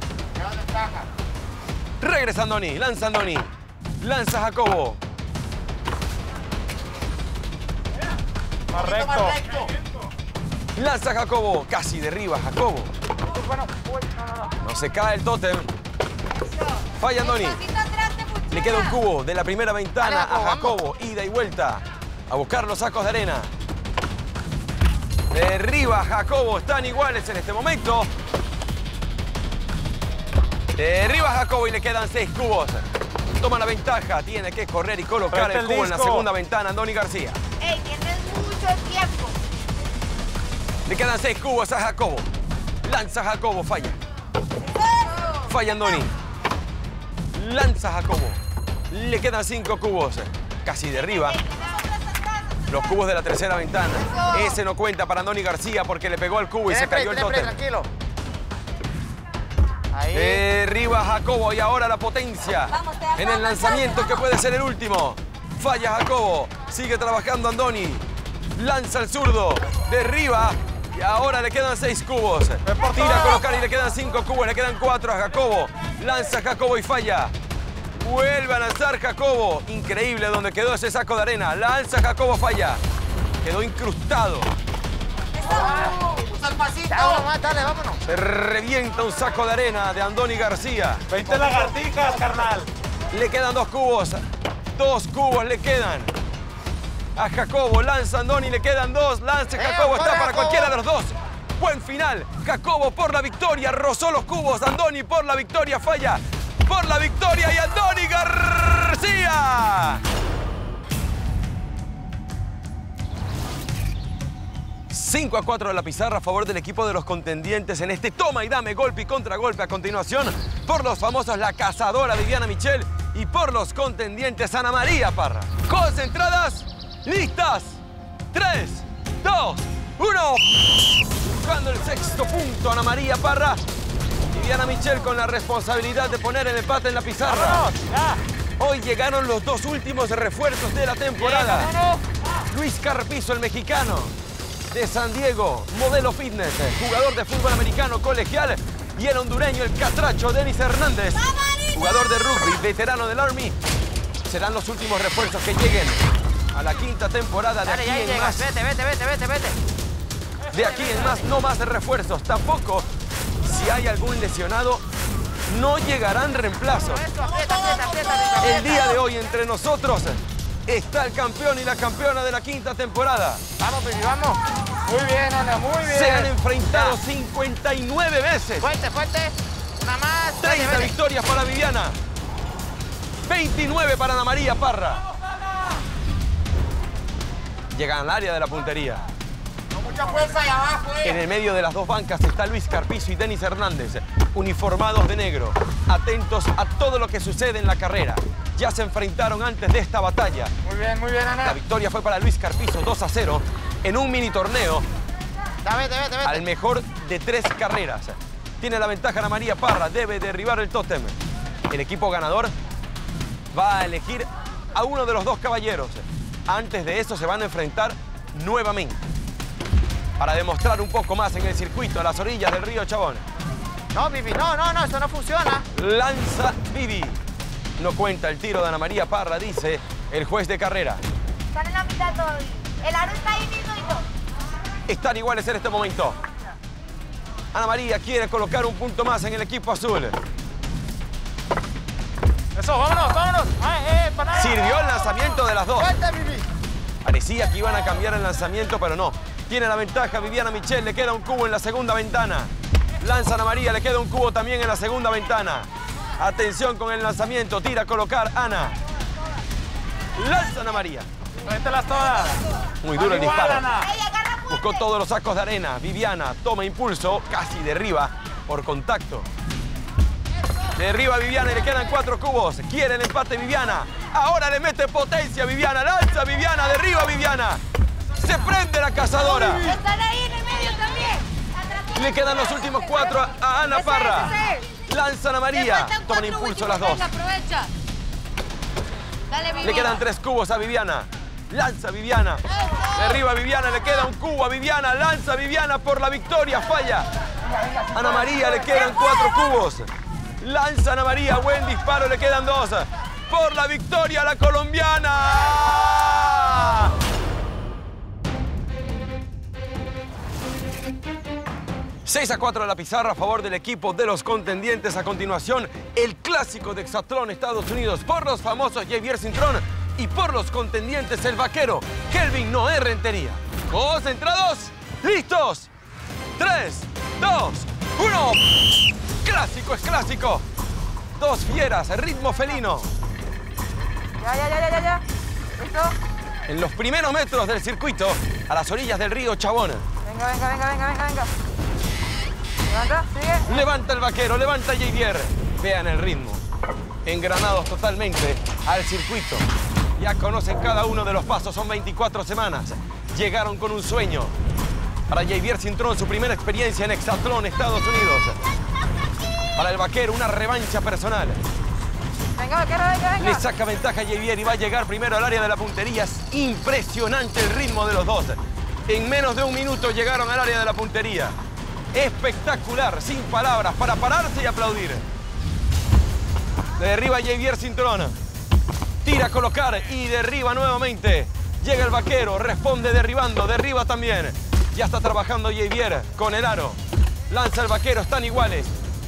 [SPEAKER 1] Regresa Andoni, lanza Andoni. Lanza Jacobo.
[SPEAKER 2] Correcto.
[SPEAKER 1] Lanza Jacobo. Casi derriba Jacobo.
[SPEAKER 2] Bueno, uy, no, no, no.
[SPEAKER 1] No se cae el tótem. Falla Andoni. Le queda un cubo de la primera ventana a Jacobo. Ida y vuelta a buscar los sacos de arena. Derriba Jacobo. Están iguales en este momento. Derriba Jacobo y le quedan seis cubos. Toma la ventaja. Tiene que correr y colocar el cubo en la segunda ventana. Andoni García.
[SPEAKER 3] ¡Ey, tienes mucho tiempo!
[SPEAKER 1] Le quedan seis cubos a Jacobo. Lanza Jacobo. Falla. Falla Andoni. Lanza Jacobo. Le quedan cinco cubos. Casi derriba los cubos de la tercera ventana. Ese no cuenta para Andoni García porque le pegó al cubo y se cayó el tótem.
[SPEAKER 4] Tranquilo. Ahí.
[SPEAKER 1] Derriba Jacobo y ahora la potencia en el lanzamiento que puede ser el último. Falla Jacobo. Sigue trabajando Andoni. Lanza el zurdo. Derriba. Y ahora le quedan seis cubos. Tira a colocar y le quedan cinco cubos. Le quedan cuatro a Jacobo. Lanza Jacobo y falla. Vuelve a lanzar Jacobo. Increíble donde quedó ese saco de arena. Lanza Jacobo, falla. Quedó incrustado.
[SPEAKER 4] Usa el pasito. Dale, más, dale, vámonos.
[SPEAKER 1] Se revienta un saco de arena de Andoni García.
[SPEAKER 2] veinte lagartijas, carnal.
[SPEAKER 1] Le quedan dos cubos. Dos cubos le quedan. A Jacobo, lanza Andoni, le quedan dos. Lance Jacobo, está para cualquiera de los dos. Buen final. Jacobo por la victoria. Rozó los cubos. Andoni por la victoria. Falla. Por la victoria. Y Andoni García. cinco a cuatro de la pizarra a favor del equipo de los contendientes en este toma y dame, golpe y contragolpe. A continuación, por los famosos La Cazadora Viviana Michel y por los contendientes Ana María Parra. Concentradas, listas. tres, dos, uno. Buscando el sexto punto, Ana María Parra. Viviana Michel con la responsabilidad de poner el empate en la pizarra.
[SPEAKER 2] ¡Vámonos! ¡Ya!
[SPEAKER 1] Hoy llegaron los dos últimos refuerzos de la temporada.
[SPEAKER 2] Bien, vámonos.
[SPEAKER 1] Luis Carpizo, el mexicano, de San Diego, modelo fitness, jugador de fútbol americano colegial, y el hondureño, el catracho, Denis Hernández, jugador de rugby, veterano del Army. Serán los últimos refuerzos que lleguen a la quinta temporada. De
[SPEAKER 4] Dale,
[SPEAKER 1] aquí
[SPEAKER 4] ya
[SPEAKER 1] en
[SPEAKER 4] llegas.
[SPEAKER 1] más,
[SPEAKER 4] Vete, vete, vete, vete, vete.
[SPEAKER 1] de aquí en más, no más refuerzos. Tampoco, si hay algún lesionado, no llegarán reemplazos.
[SPEAKER 4] Eso, aprieta, aprieta, aprieta, aprieta.
[SPEAKER 1] El día de hoy entre nosotros está el campeón y la campeona de la quinta temporada.
[SPEAKER 4] Vamos, Pipi, vamos.
[SPEAKER 2] Muy bien, Ana, muy bien.
[SPEAKER 1] Se han enfrentado cincuenta y nueve veces.
[SPEAKER 4] Fuerte, fuerte. Una más. Vete,
[SPEAKER 1] treinta
[SPEAKER 4] vete.
[SPEAKER 1] victorias para Viviana. veintinueve para Ana María Parra. Llegan al área de la puntería.
[SPEAKER 2] Con mucha fuerza ahí abajo, eh.
[SPEAKER 1] En el medio de las dos bancas está Luis Carpizo y Denis Hernández, uniformados de negro, atentos a todo lo que sucede en la carrera. Ya se enfrentaron antes de esta batalla.
[SPEAKER 2] Muy bien, muy bien,
[SPEAKER 1] La
[SPEAKER 2] Ana.
[SPEAKER 1] victoria fue para Luis Carpizo, dos a cero, en un mini torneo
[SPEAKER 4] Ya, vete, vete, vete.
[SPEAKER 1] al mejor de tres carreras. Tiene la ventaja Ana María Parra, debe derribar el tótem. El equipo ganador va a elegir a uno de los dos caballeros. Antes de eso se van a enfrentar nuevamente para demostrar un poco más en el circuito a las orillas del río Chabón.
[SPEAKER 4] No, Pipi, no, no, no, eso no funciona.
[SPEAKER 1] Lanza Vivi. No cuenta el tiro de Ana María Parra, dice el juez de carrera.
[SPEAKER 3] Están en la mitad todavía. El aro está ahí mismo y todo.
[SPEAKER 1] Están iguales en este momento. Ana María quiere colocar un punto más en el equipo azul.
[SPEAKER 2] Eso, vámonos, vámonos. Ay, eh, para nada.
[SPEAKER 1] Sirvió el lanzamiento de las dos.
[SPEAKER 4] Fuerte, Pipi.
[SPEAKER 1] Parecía que iban a cambiar el lanzamiento, pero no. Tiene la ventaja Viviana Michel, le queda un cubo en la segunda ventana. Lanza Ana María, le queda un cubo también en la segunda ventana. Atención con el lanzamiento, tira a colocar Ana. Lanza Ana María.
[SPEAKER 2] Mételas todas.
[SPEAKER 1] Muy duro el
[SPEAKER 2] Igual,
[SPEAKER 1] disparo.
[SPEAKER 2] Ana.
[SPEAKER 3] ¡Ey, agarra fuerte!
[SPEAKER 1] Buscó todos los sacos de arena. Viviana toma impulso, casi derriba por contacto. Derriba Viviana y le quedan cuatro cubos. Quiere el empate Viviana. Ahora le mete potencia Viviana. Lanza Viviana, derriba Viviana. Se prende la cazadora.
[SPEAKER 3] Están ahí en el medio también. Atrás.
[SPEAKER 1] Le quedan los últimos cuatro a- a Ana
[SPEAKER 3] Ese,
[SPEAKER 1] Parra.
[SPEAKER 3] ese.
[SPEAKER 1] Lanza Ana
[SPEAKER 3] Te
[SPEAKER 1] María.
[SPEAKER 3] faltan
[SPEAKER 1] Toman
[SPEAKER 3] cuatro
[SPEAKER 1] impulso
[SPEAKER 3] últimos,
[SPEAKER 1] las dos.
[SPEAKER 3] venga, aprovecha. Dale, Vivi.
[SPEAKER 1] Le quedan tres cubos a Viviana. Lanza Viviana. Derriba Viviana, le queda un cubo a Viviana. Lanza Viviana por la victoria. Falla. Ana María, le quedan cuatro cubos. Lanza Ana María, buen disparo, le quedan dos. Por la victoria, la colombiana. seis a cuatro de la pizarra a favor del equipo de los contendientes. A continuación, el clásico de Exatlón Estados Unidos por los famosos Javier Cintrón y por los contendientes el vaquero Kelvin Noé Rentería. Concentrados, listos. tres, dos, uno. Clásico es clásico. Dos fieras, ritmo felino.
[SPEAKER 4] Ya, ya, ya, ya, ya, ya. ¿Listo?
[SPEAKER 1] En los primeros metros del circuito, a las orillas del río Chabón.
[SPEAKER 4] Venga, venga, venga, venga, venga, venga. Levanta, sigue.
[SPEAKER 1] Levanta el vaquero, levanta Javier. Vean el ritmo. Engranados totalmente al circuito. Ya conocen cada uno de los pasos, son veinticuatro semanas. Llegaron con un sueño. Para Javier Cintrón, su primera experiencia en Exatlón, Estados Unidos. Para el vaquero, una revancha personal.
[SPEAKER 4] Venga, vaquero, venga, venga.
[SPEAKER 1] Le saca ventaja a Javier y va a llegar primero al área de la puntería. Es impresionante el ritmo de los dos. En menos de un minuto llegaron al área de la puntería. Espectacular, sin palabras, para pararse y aplaudir. Le derriba Javier Cintrón. Tira a colocar y derriba nuevamente. Llega el vaquero, responde derribando, derriba también. Ya está trabajando Javier con el aro. Lanza el vaquero, están iguales.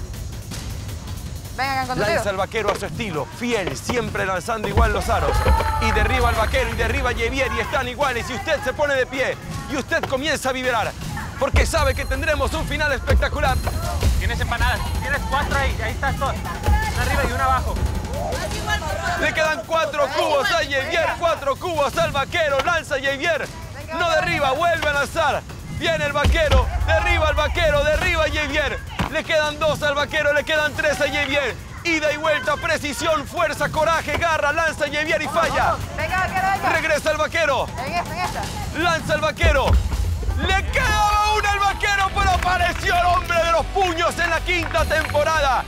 [SPEAKER 4] Venga, con tu
[SPEAKER 1] Lanza
[SPEAKER 4] tiro.
[SPEAKER 1] el vaquero a su estilo, fiel, siempre lanzando igual los aros. Y derriba al vaquero y derriba a Javier y están iguales. Y usted se pone de pie y usted comienza a vibrar. porque sabe que tendremos un final espectacular.
[SPEAKER 2] Tienes empanadas, tienes cuatro ahí, ahí estás dos. Una arriba y una abajo.
[SPEAKER 1] Le quedan cuatro cubos a Javier, cuatro cubos al vaquero, lanza Javier. No derriba, vuelve a lanzar. Viene el vaquero, derriba al vaquero, derriba a Javier. Le quedan dos al vaquero, le quedan tres a Javier. Ida y vuelta, precisión, fuerza, coraje, garra, lanza Javier y falla.
[SPEAKER 3] Venga, vaquero, venga.
[SPEAKER 1] Regresa el vaquero.
[SPEAKER 3] En esta, en esta.
[SPEAKER 1] Lanza el vaquero. Le quedaba una al vaquero, pero apareció el hombre de los puños en la quinta temporada.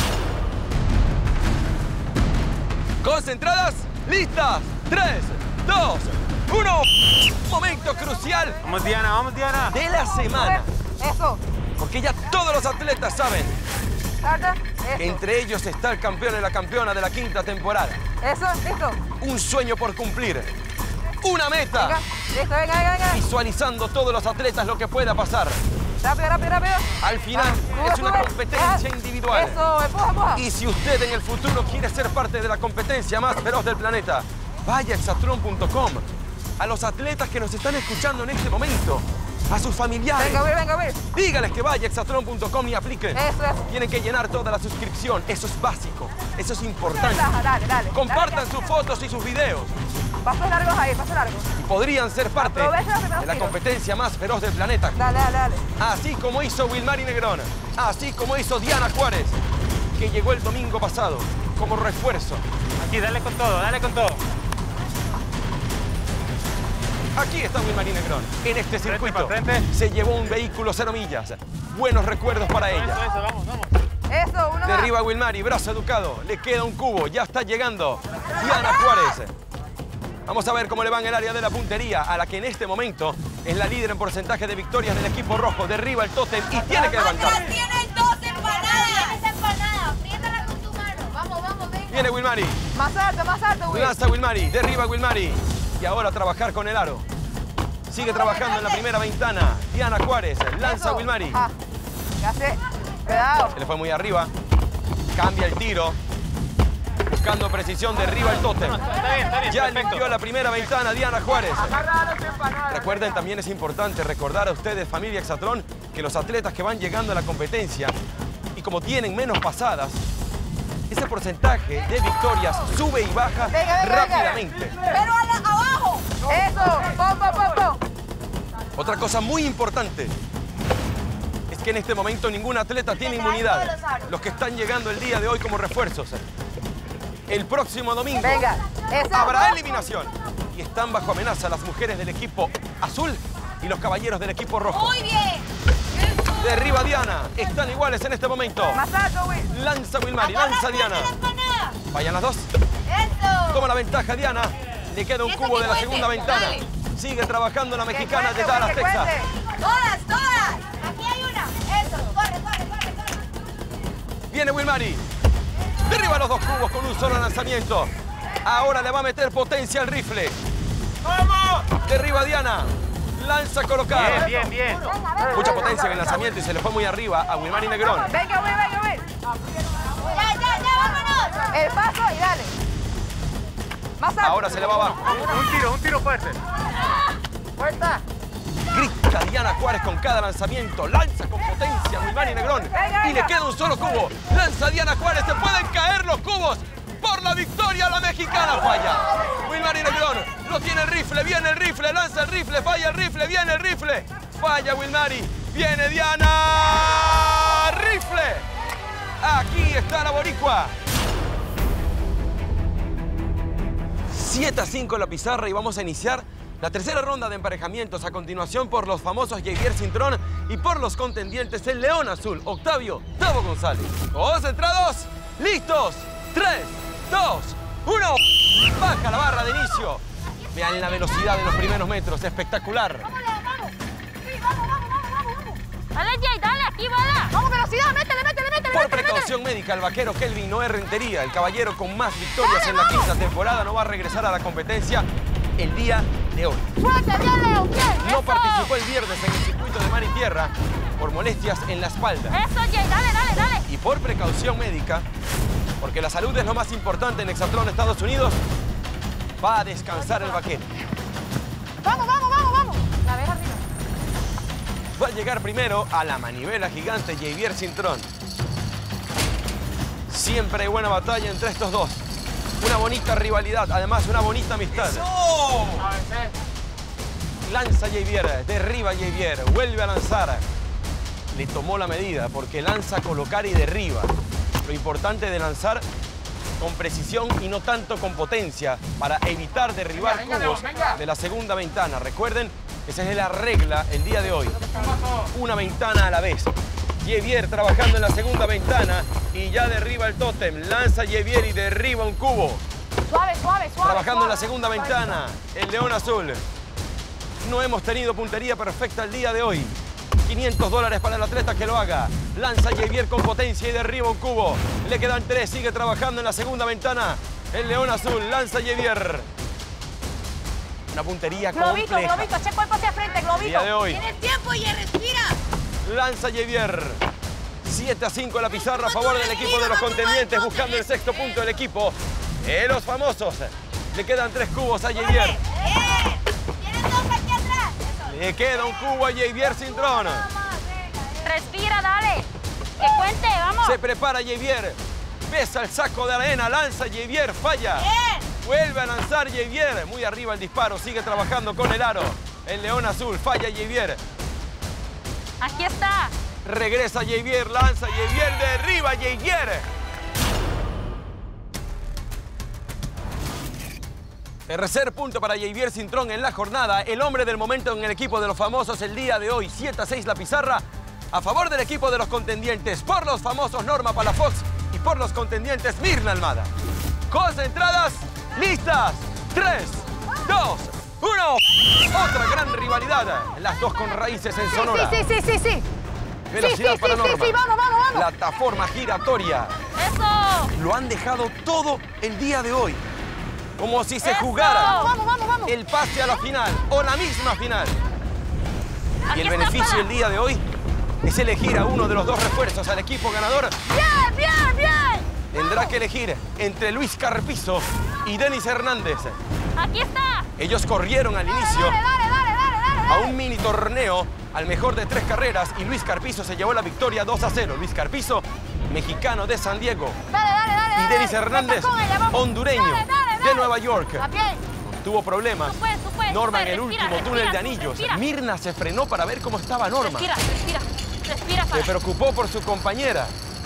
[SPEAKER 1] ¿Concentradas? ¿Listas? tres, dos, uno. Momento crucial
[SPEAKER 2] Vamos, Diana, vamos, Diana.
[SPEAKER 1] de la semana.
[SPEAKER 3] Eso.
[SPEAKER 1] Porque ya todos los atletas saben
[SPEAKER 3] Salta.
[SPEAKER 1] que
[SPEAKER 3] Eso.
[SPEAKER 1] entre ellos está el campeón y la campeona de la quinta temporada.
[SPEAKER 3] Eso, listo.
[SPEAKER 1] Un sueño por cumplir. Una
[SPEAKER 3] Venga,
[SPEAKER 1] meta.
[SPEAKER 3] listo, venga, venga, venga.
[SPEAKER 1] Visualizando todos los atletas lo que pueda pasar.
[SPEAKER 3] Rápido, rápido, rápido.
[SPEAKER 1] Al final
[SPEAKER 3] Sube,
[SPEAKER 1] es una
[SPEAKER 3] sube.
[SPEAKER 1] competencia
[SPEAKER 3] Ah,
[SPEAKER 1] individual.
[SPEAKER 3] Eso, empuja, empuja.
[SPEAKER 1] Y si usted en el futuro quiere ser parte de la competencia más feroz del planeta, vaya a exatron punto com. A los atletas que nos están escuchando en este momento, a sus familiares,
[SPEAKER 3] Venga, Will, venga, Will.
[SPEAKER 1] dígales que vaya a exatron punto com y apliquen.
[SPEAKER 3] Eso, eso.
[SPEAKER 1] Tienen que llenar toda la suscripción. Eso es básico. Eso es importante.
[SPEAKER 3] Dale, dale, dale.
[SPEAKER 1] Compartan sus fotos y sus videos.
[SPEAKER 3] Pasos largos ahí, pasos largos.
[SPEAKER 1] Y podrían ser parte
[SPEAKER 3] Aprovecha los primeros
[SPEAKER 1] de la
[SPEAKER 3] tiros.
[SPEAKER 1] competencia más feroz del planeta.
[SPEAKER 3] Dale, dale, dale.
[SPEAKER 1] Así como hizo Wilmary Negrón, así como hizo Diana Juárez, que llegó el domingo pasado como refuerzo.
[SPEAKER 2] Aquí, dale con todo, dale con todo.
[SPEAKER 1] Aquí está Wilmary Negrón, en este
[SPEAKER 2] Frente,
[SPEAKER 1] circuito.
[SPEAKER 2] pa' frente.
[SPEAKER 1] Se llevó un vehículo cero millas. Buenos recuerdos para
[SPEAKER 2] Eso,
[SPEAKER 1] ella.
[SPEAKER 2] eso, vamos, vamos.
[SPEAKER 3] Eso, uno más.
[SPEAKER 1] Derriba a Wilmary, brazo educado. Le queda un cubo, ya está llegando Diana Juárez. Vamos a ver cómo le va en el área de la puntería, a la que en este momento es la líder en porcentaje de victorias del equipo rojo. Derriba el tótem y tiene que levantar.
[SPEAKER 3] Tienes dos empanadas.
[SPEAKER 5] Tienes empanada, apriétala con tu mano. Vamos, vamos, venga.
[SPEAKER 1] Viene Wilmary,
[SPEAKER 3] Más alto, más alto, Will.
[SPEAKER 1] lanza Wilmary, derriba Wilmary. Y ahora a trabajar con el aro. Sigue trabajando en la primera ventana. Diana Juárez, lanza
[SPEAKER 3] Eso.
[SPEAKER 1] Wilmary.
[SPEAKER 3] Ah, ya sé. Cuidado.
[SPEAKER 1] Se le fue muy arriba. Cambia el tiro. Buscando precisión, derriba el tótem.
[SPEAKER 2] Está bien, está bien,
[SPEAKER 1] Ya
[SPEAKER 2] perfecto.
[SPEAKER 1] limpió la primera ventana Diana Juárez. Recuerden, también es importante recordar a ustedes, familia Exatron, que los atletas que van llegando a la competencia y como tienen menos pasadas, ese porcentaje de victorias sube y baja
[SPEAKER 3] Venga, venga,
[SPEAKER 1] rápidamente.
[SPEAKER 3] venga. Pero a la- abajo. Eso. Pom, pom, pom, pom.
[SPEAKER 1] Otra cosa muy importante es que en este momento ningún atleta tiene inmunidad. Los que están llegando el día de hoy como refuerzos. El próximo domingo
[SPEAKER 3] Venga. Eso.
[SPEAKER 1] habrá eliminación. Y están bajo amenaza las mujeres del equipo azul y los caballeros del equipo rojo.
[SPEAKER 5] Muy bien.
[SPEAKER 1] Derriba Diana. Están iguales en este momento.
[SPEAKER 3] Más alto, Will.
[SPEAKER 1] Lanza Wilmary, lanza Diana.
[SPEAKER 5] La empanada.
[SPEAKER 1] Vayan las dos.
[SPEAKER 5] Eso.
[SPEAKER 1] Toma la ventaja Diana. Le queda un
[SPEAKER 5] Eso
[SPEAKER 1] cubo
[SPEAKER 5] que
[SPEAKER 1] de la
[SPEAKER 5] cuente.
[SPEAKER 1] segunda ventana.
[SPEAKER 5] Dale.
[SPEAKER 1] Sigue trabajando la
[SPEAKER 3] Que
[SPEAKER 1] mexicana de
[SPEAKER 3] cuente,
[SPEAKER 1] Dallas,
[SPEAKER 3] que
[SPEAKER 1] Texas.
[SPEAKER 3] cuente.
[SPEAKER 5] Todas, todas. Aquí hay una. Eso. Corre, corre, corre, corre.
[SPEAKER 1] Viene Wilmary. Derriba los dos cubos con un solo lanzamiento. Ahora le va a meter potencia al rifle.
[SPEAKER 2] ¡Vamos!
[SPEAKER 1] Derriba Diana. Lanza colocada.
[SPEAKER 2] Bien, bien, bien.
[SPEAKER 1] Mucha potencia en el lanzamiento y se le fue muy arriba a Wilmary Negrón.
[SPEAKER 3] Venga, Will, venga, Will.
[SPEAKER 5] Ya, ya, ya, vámonos.
[SPEAKER 3] El paso y dale. Más alto.
[SPEAKER 1] Ahora se le va abajo.
[SPEAKER 2] Un, un tiro, un tiro fuerte.
[SPEAKER 3] Fuerza.
[SPEAKER 1] Grita Diana Juárez con cada lanzamiento. Lanza con potencia a Wilmary Negrón.
[SPEAKER 3] Venga,
[SPEAKER 1] Y le
[SPEAKER 3] venga.
[SPEAKER 1] queda un solo cubo. Lanza Diana Juárez. Se pueden caer los cubos. Por la victoria la mexicana falla. Wilmary Negrón no tiene el rifle. Viene el rifle. Lanza el rifle. Falla el rifle. Viene el rifle. Falla Wilmary. Viene Diana. Rifle. Aquí está la boricua. siete a cinco en la pizarra y vamos a iniciar la tercera ronda de emparejamientos. A continuación por los famosos Javier Cintrón y por los contendientes el León Azul, Octavio Tavo González. Concentrados, listos, tres, dos, uno. Baja la barra de inicio. Vean la velocidad de los primeros metros, espectacular.
[SPEAKER 5] Vamos, vamos. Sí, vamos, vamos, vamos, vamos, vamos.
[SPEAKER 3] Dale, Jay, dale, aquí va. Vamos, velocidad, métele, métele, métele.
[SPEAKER 1] Por
[SPEAKER 3] métele,
[SPEAKER 1] precaución médica, el vaquero Kelvin Noé Rentería, el caballero con más victorias en la quinta temporada, no va a regresar a la competencia el día de hoy.
[SPEAKER 3] métele. Fuerte, bien, Leo, bien.
[SPEAKER 1] No
[SPEAKER 3] Eso.
[SPEAKER 1] participó el viernes en el circuito de mar y tierra por molestias en la espalda.
[SPEAKER 3] Eso, Jay, dale, dale, dale.
[SPEAKER 1] Y por precaución médica, porque la salud es lo más importante en Exatron Estados Unidos, va a descansar el vaquero.
[SPEAKER 3] Vamos, vamos, vamos, vamos. La ves arriba.
[SPEAKER 1] Va a llegar primero a la manivela gigante Javier Cintrón. Siempre hay buena batalla entre estos dos. Una bonita rivalidad, además una bonita amistad. Lanza Javier, derriba Javier, vuelve a lanzar. Le tomó la medida porque lanza, colocar y derriba. Lo importante de lanzar con precisión y no tanto con potencia para evitar derribar
[SPEAKER 2] venga, venga,
[SPEAKER 1] cubos
[SPEAKER 2] venga.
[SPEAKER 1] de la segunda ventana. Recuerden, esa es la regla el día de hoy. Una ventana a la vez. Javier trabajando en la segunda ventana y ya derriba el tótem. Lanza Javier y derriba un cubo.
[SPEAKER 3] Suave, suave, suave.
[SPEAKER 1] Trabajando en la
[SPEAKER 3] suave.
[SPEAKER 1] segunda ventana, el león azul. No hemos tenido puntería perfecta el día de hoy. quinientos dólares para el atleta que lo haga. Lanza Javier con potencia y derriba un cubo. Le quedan tres, sigue trabajando en la segunda ventana. El león azul, lanza Javier. Una puntería
[SPEAKER 3] Globito,
[SPEAKER 1] compleja.
[SPEAKER 3] globito, echa el cuerpo hacia frente,
[SPEAKER 1] El día
[SPEAKER 3] globito.
[SPEAKER 1] de hoy.
[SPEAKER 5] Tienes tiempo y respira.
[SPEAKER 1] Lanza Javier. siete a cinco la pizarra a favor del equipo de los contendientes, buscando el sexto punto del equipo. Eh, los famosos. Le quedan tres cubos a Javier.
[SPEAKER 5] ¡Bien! Tienes dos aquí atrás. Eso.
[SPEAKER 1] Le queda un cubo a Javier Cintrón.
[SPEAKER 3] Respira, dale. Que cuente, vamos.
[SPEAKER 1] Se prepara Javier. Pesa el saco de arena, lanza Javier, falla.
[SPEAKER 5] Bien.
[SPEAKER 1] Vuelve a lanzar Javier. Muy arriba el disparo, sigue trabajando con el aro. El león azul, falla Javier.
[SPEAKER 3] Aquí está.
[SPEAKER 1] Regresa Javier, lanza Javier, derriba Javier. Tercer punto para Javier Cintrón en la jornada. El hombre del momento en el equipo de los famosos el día de hoy. siete a seis la pizarra a favor del equipo de los contendientes. Por los famosos Norma Palafox y por los contendientes Mirna Almada. Concentradas, listas. tres, dos, uno. Otra gran rivalidad. Las dos con raíces en Sonora.
[SPEAKER 3] Sí, sí, sí, sí, sí.
[SPEAKER 1] Velocidad
[SPEAKER 3] sí, sí,
[SPEAKER 1] para
[SPEAKER 3] sí,
[SPEAKER 1] Norma.
[SPEAKER 3] sí, sí, vamos, vamos, vamos.
[SPEAKER 1] Plataforma giratoria.
[SPEAKER 3] Eso.
[SPEAKER 1] Lo han dejado todo el día de hoy. Como si se
[SPEAKER 3] Eso.
[SPEAKER 1] jugara
[SPEAKER 3] Vamos, vamos, vamos.
[SPEAKER 1] el pase a la final o la misma final. Y
[SPEAKER 3] Aquí
[SPEAKER 1] el
[SPEAKER 3] está,
[SPEAKER 1] beneficio
[SPEAKER 3] para.
[SPEAKER 1] el día de hoy es elegir a uno de los dos refuerzos al equipo ganador.
[SPEAKER 3] Bien, bien, bien.
[SPEAKER 1] Tendrá que elegir entre Luis Carpizo y Denis Hernández.
[SPEAKER 3] Aquí está.
[SPEAKER 1] Ellos corrieron al inicio
[SPEAKER 3] Dale, dale, dale, dale, dale.
[SPEAKER 1] a un mini torneo al mejor de tres carreras y Luis Carpizo se llevó la victoria dos a cero. Luis Carpizo, mexicano de San Diego.
[SPEAKER 3] Dale, dale, dale.
[SPEAKER 1] Y
[SPEAKER 3] dale.
[SPEAKER 1] Denis Hernández,
[SPEAKER 3] Vete con ella, vamos.
[SPEAKER 1] hondureño
[SPEAKER 3] Dale, dale, dale.
[SPEAKER 1] de Nueva York.
[SPEAKER 3] Está bien.
[SPEAKER 1] Tuvo problemas.
[SPEAKER 3] Tú puedes, tú puedes,
[SPEAKER 1] Norma
[SPEAKER 3] tú
[SPEAKER 1] en el
[SPEAKER 3] puedes.
[SPEAKER 1] último
[SPEAKER 3] Respira,
[SPEAKER 1] túnel de
[SPEAKER 3] respira,
[SPEAKER 1] anillos.
[SPEAKER 3] respira.
[SPEAKER 1] Mirna se frenó para ver cómo estaba Norma.
[SPEAKER 3] Respira, respira. Respira,
[SPEAKER 1] Se
[SPEAKER 3] para.
[SPEAKER 1] preocupó por su compañera.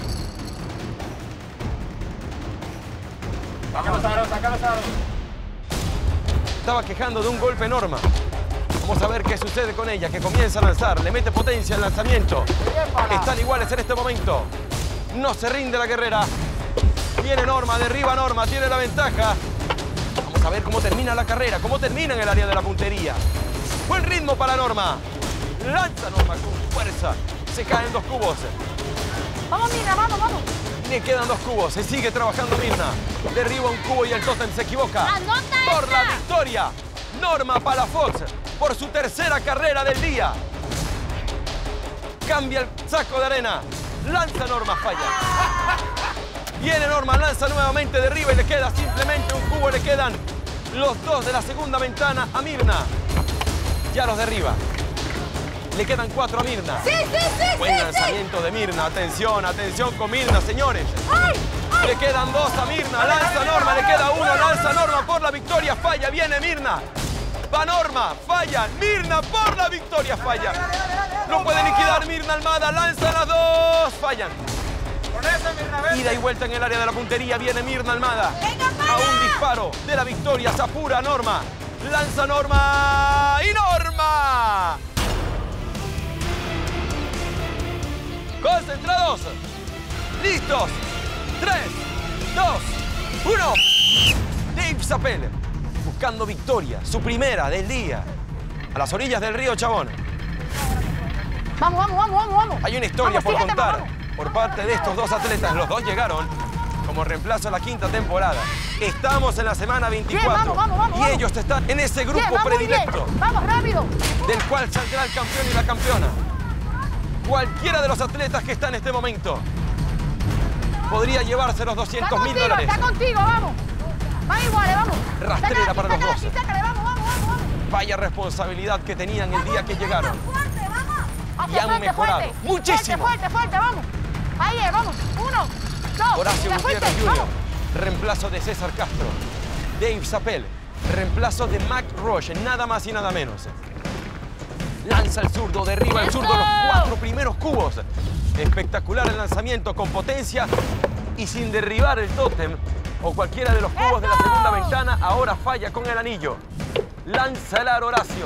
[SPEAKER 2] Sácalo, sácalo, sácalo, sácalo.
[SPEAKER 1] Estaba quejando de un golpe Norma. Vamos a ver qué sucede con ella, que comienza a lanzar. Le mete potencia al lanzamiento. Están iguales en este momento. No se rinde la guerrera. Viene Norma, derriba Norma, tiene la ventaja. Vamos a ver cómo termina la carrera, cómo termina en el área de la puntería. Buen ritmo para Norma. Lanza Norma con fuerza. Se caen dos cubos.
[SPEAKER 3] Vamos, Mirna, vamos, vamos.
[SPEAKER 1] Le quedan dos cubos. Se sigue trabajando Mirna. Derriba un cubo y el tótem se equivoca.
[SPEAKER 3] ¡Anota
[SPEAKER 1] Por la
[SPEAKER 3] esta!
[SPEAKER 1] victoria. Norma Palafox por su tercera carrera del día. Cambia el saco de arena. Lanza Norma, falla. Viene Norma, lanza nuevamente, derriba y le queda simplemente un cubo. Le quedan los dos de la segunda ventana a Mirna. Ya los derriba. Le quedan cuatro a Mirna.
[SPEAKER 3] Sí, sí, sí,
[SPEAKER 1] Buen
[SPEAKER 3] sí, sí.
[SPEAKER 1] lanzamiento de Mirna. Atención, atención con Mirna, señores.
[SPEAKER 3] ¡Ay! ¡Ay!
[SPEAKER 1] Le quedan dos a Mirna. Lanza Norma, le queda uno. Lanza Norma por la victoria. Falla, viene Mirna. Va Norma, falla. Mirna por la victoria, falla. No puede liquidar Mirna Almada. Lanza las dos. Fallan.
[SPEAKER 2] Con esa, Mirna, vente.
[SPEAKER 1] Ida y vuelta en el área de la puntería. Viene Mirna Almada.
[SPEAKER 5] Venga,
[SPEAKER 1] A un disparo de la victoria. Se apura Norma. Lanza Norma. ¡Y Norma! Concentrados. Listos. Tres, dos, uno. Dave Chappelle buscando victoria. Su primera del día. A las orillas del río Chabón.
[SPEAKER 3] Vamos, vamos, vamos, vamos, vamos.
[SPEAKER 1] Hay una historia
[SPEAKER 3] Vamos,
[SPEAKER 1] por
[SPEAKER 3] fíjate,
[SPEAKER 1] contar
[SPEAKER 3] vamos.
[SPEAKER 1] por parte de estos dos atletas. Los dos llegaron como reemplazo a la quinta temporada. Estamos en la semana veinticuatro.
[SPEAKER 3] Bien, vamos, vamos, vamos,
[SPEAKER 1] y
[SPEAKER 3] vamos.
[SPEAKER 1] ellos están en ese grupo
[SPEAKER 3] Bien, vamos, muy bien.
[SPEAKER 1] predilecto
[SPEAKER 3] Vamos, rápido.
[SPEAKER 1] del cual saldrá el campeón y la campeona. Cualquiera de los atletas que está en este momento podría llevarse los
[SPEAKER 3] Está
[SPEAKER 1] doscientos mil
[SPEAKER 3] contigo,
[SPEAKER 1] dólares.
[SPEAKER 3] está contigo, vamos. Van iguales, vamos.
[SPEAKER 1] Rastrera
[SPEAKER 3] Sácala,
[SPEAKER 1] para los
[SPEAKER 3] sácala,
[SPEAKER 1] dos.
[SPEAKER 3] sácala, vamos, vamos, vamos, vamos.
[SPEAKER 1] Vaya responsabilidad que tenían el día que llegaron.
[SPEAKER 5] Fuerte, vamos.
[SPEAKER 3] Hacia
[SPEAKER 1] y han
[SPEAKER 3] frente,
[SPEAKER 1] mejorado
[SPEAKER 3] fuerte.
[SPEAKER 1] muchísimo.
[SPEAKER 3] Fuerte, fuerte, fuerte, vamos. Ahí es, vamos. Uno, dos.
[SPEAKER 1] Horacio
[SPEAKER 3] Fuerte,
[SPEAKER 1] Gutiérrez
[SPEAKER 3] fuerte,
[SPEAKER 1] junior
[SPEAKER 3] vamos.
[SPEAKER 1] Reemplazo de César Castro. Dave Sapel. Reemplazo de Mac Roche. Nada más y nada menos. Lanza el zurdo, derriba el zurdo los cuatro primeros cubos. Espectacular el lanzamiento con potencia y sin derribar el tótem o cualquiera de los cubos de la segunda ventana. Ahora falla con el anillo. Lanza el aro Horacio.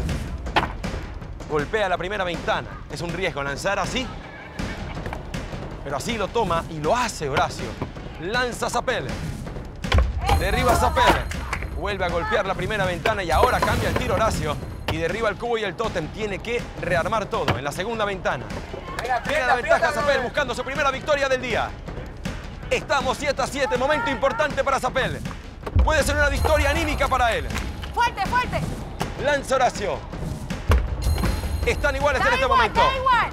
[SPEAKER 1] Golpea la primera ventana. Es un riesgo lanzar así, pero así lo toma y lo hace Horacio. Lanza Sapel. Derriba Sapel. Vuelve a golpear la primera ventana y ahora cambia el tiro Horacio y derriba el cubo y el tótem. Tiene que rearmar todo en la segunda ventana. Tiene la ventaja Sapel buscando su primera victoria del día. Estamos siete a siete, momento importante para Sapel. Puede ser una victoria anímica para él.
[SPEAKER 3] Fuerte, fuerte.
[SPEAKER 1] Lanza Horacio. Están iguales
[SPEAKER 3] Da
[SPEAKER 1] en este
[SPEAKER 3] igual,
[SPEAKER 1] momento.
[SPEAKER 3] da igual.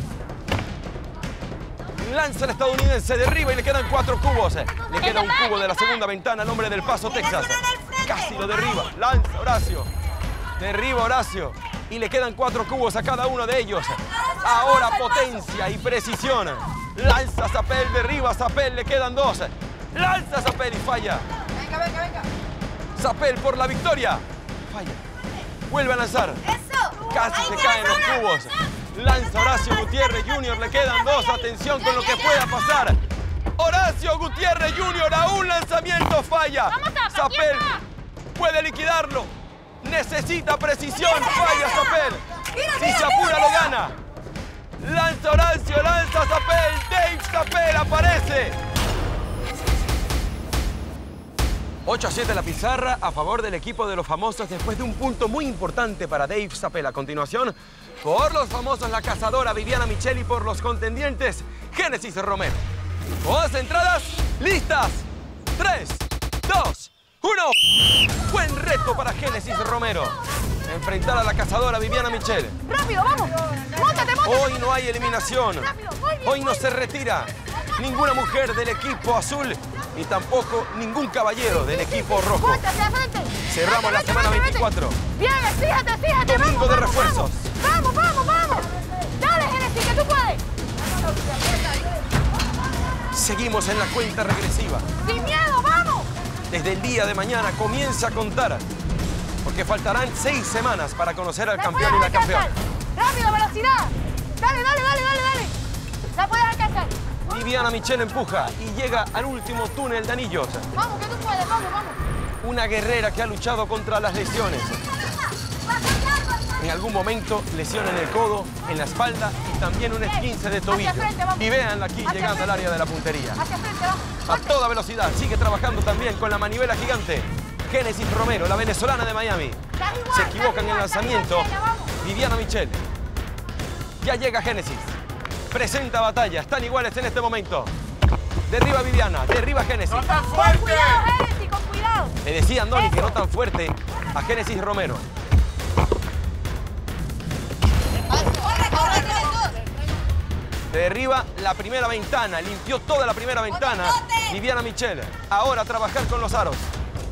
[SPEAKER 1] Lanza el estadounidense, derriba y le quedan cuatro cubos. Le queda un cubo de la segunda ventana al hombre del Paso, Texas. Casi lo derriba. Lanza Horacio. Derriba Horacio. Y le quedan cuatro cubos a cada uno de ellos. Ahora potencia y precisión. Lanza Sapel, derriba Sapel, le quedan dos. Lanza Sapel y falla.
[SPEAKER 5] Venga, venga, venga.
[SPEAKER 1] Sapel por la victoria. Falla. Vuelve a lanzar.
[SPEAKER 5] Eso.
[SPEAKER 1] Casi
[SPEAKER 5] Ahí
[SPEAKER 1] se
[SPEAKER 5] tienes
[SPEAKER 1] caen los
[SPEAKER 5] una.
[SPEAKER 1] cubos. Lanza Horacio Gutiérrez junior Le quedan dos. Atención con lo que pueda pasar. Horacio Gutiérrez junior a un lanzamiento falla.
[SPEAKER 3] Vamos, Zapa,
[SPEAKER 1] Sapel
[SPEAKER 3] quieta.
[SPEAKER 1] puede liquidarlo. Necesita precisión.
[SPEAKER 5] Mira, mira,
[SPEAKER 1] Falla
[SPEAKER 5] mira.
[SPEAKER 1] Sapel.
[SPEAKER 5] Mira,
[SPEAKER 1] Si
[SPEAKER 5] mira,
[SPEAKER 1] se apura
[SPEAKER 5] mira,
[SPEAKER 1] lo
[SPEAKER 5] mira.
[SPEAKER 1] gana. Lanza Horacio, lanza Sapel. Dave Sapel aparece. ocho a siete la pizarra a favor del equipo de los famosos después de un punto muy importante para Dave Sapel. A continuación, por los famosos, la cazadora Viviana Micheli, por los contendientes, Génesis Romero. Todas entradas listas. tres, dos, uno. Buen reto para Génesis Romero. Enfrentar a la cazadora Viviana Micheli.
[SPEAKER 3] Rápido, vamos. Móntate, móntate.
[SPEAKER 1] Hoy no hay eliminación.
[SPEAKER 3] Rápido, muy bien,
[SPEAKER 1] Hoy no
[SPEAKER 3] muy
[SPEAKER 1] se retira ninguna mujer del equipo azul y tampoco ningún caballero del equipo rojo.
[SPEAKER 3] Fuerte, hacia frente.
[SPEAKER 1] Cerramos
[SPEAKER 3] Vete,
[SPEAKER 1] la
[SPEAKER 3] vete,
[SPEAKER 1] semana
[SPEAKER 3] vete, vete.
[SPEAKER 1] veinticuatro.
[SPEAKER 3] Bien, fíjate, fíjate.
[SPEAKER 1] Domingo
[SPEAKER 3] vamos,
[SPEAKER 1] de
[SPEAKER 3] vamos,
[SPEAKER 1] refuerzos.
[SPEAKER 3] Vamos, vamos, vamos. Dale, Genesis, que tú puedes.
[SPEAKER 1] Seguimos en la cuenta regresiva.
[SPEAKER 3] Sin miedo, vamos.
[SPEAKER 1] Desde el día de mañana comienza a contar, porque faltarán seis semanas para conocer al
[SPEAKER 3] La
[SPEAKER 1] campeón y
[SPEAKER 3] puedes
[SPEAKER 1] la campeona.
[SPEAKER 3] alcanzar. Rápido, velocidad. Dale, dale, dale, dale, dale. La puedes alcanzar.
[SPEAKER 1] Viviana Micheli empuja y llega al último túnel de anillos.
[SPEAKER 3] Vamos, que tú puedes, vamos, vamos.
[SPEAKER 1] Una guerrera que ha luchado contra las lesiones. En algún momento lesión en el codo, en la espalda y también un esguince de tobillo.
[SPEAKER 3] Hacia frente, vamos.
[SPEAKER 1] Y veanla aquí
[SPEAKER 3] Hacia
[SPEAKER 1] llegando al
[SPEAKER 3] frente.
[SPEAKER 1] área de la puntería.
[SPEAKER 3] Hacia frente, vamos.
[SPEAKER 1] A
[SPEAKER 3] Fuerte.
[SPEAKER 1] toda velocidad, sigue trabajando también con la manivela gigante. Génesis Romero, la venezolana de Miami.
[SPEAKER 3] Dale igual,
[SPEAKER 1] Se equivoca
[SPEAKER 3] dale
[SPEAKER 1] en el
[SPEAKER 3] igual, dale
[SPEAKER 1] lanzamiento.
[SPEAKER 3] igual, Sheila, vamos.
[SPEAKER 1] Viviana Micheli. Ya llega Génesis. Presenta batalla. Están iguales en este momento. Derriba Viviana, derriba Génesis.
[SPEAKER 2] ¡No tan
[SPEAKER 3] Con
[SPEAKER 2] fuerte!
[SPEAKER 3] cuidado, Genesis, con cuidado.
[SPEAKER 1] Le decía Andoni que
[SPEAKER 3] Eso.
[SPEAKER 1] no tan fuerte a Génesis Romero.
[SPEAKER 5] Corre, corre, tienes dos.
[SPEAKER 1] Derriba la primera ventana, limpió toda la primera ventana.
[SPEAKER 5] ¡Bototote!
[SPEAKER 1] Viviana Micheli. Ahora a trabajar con los aros.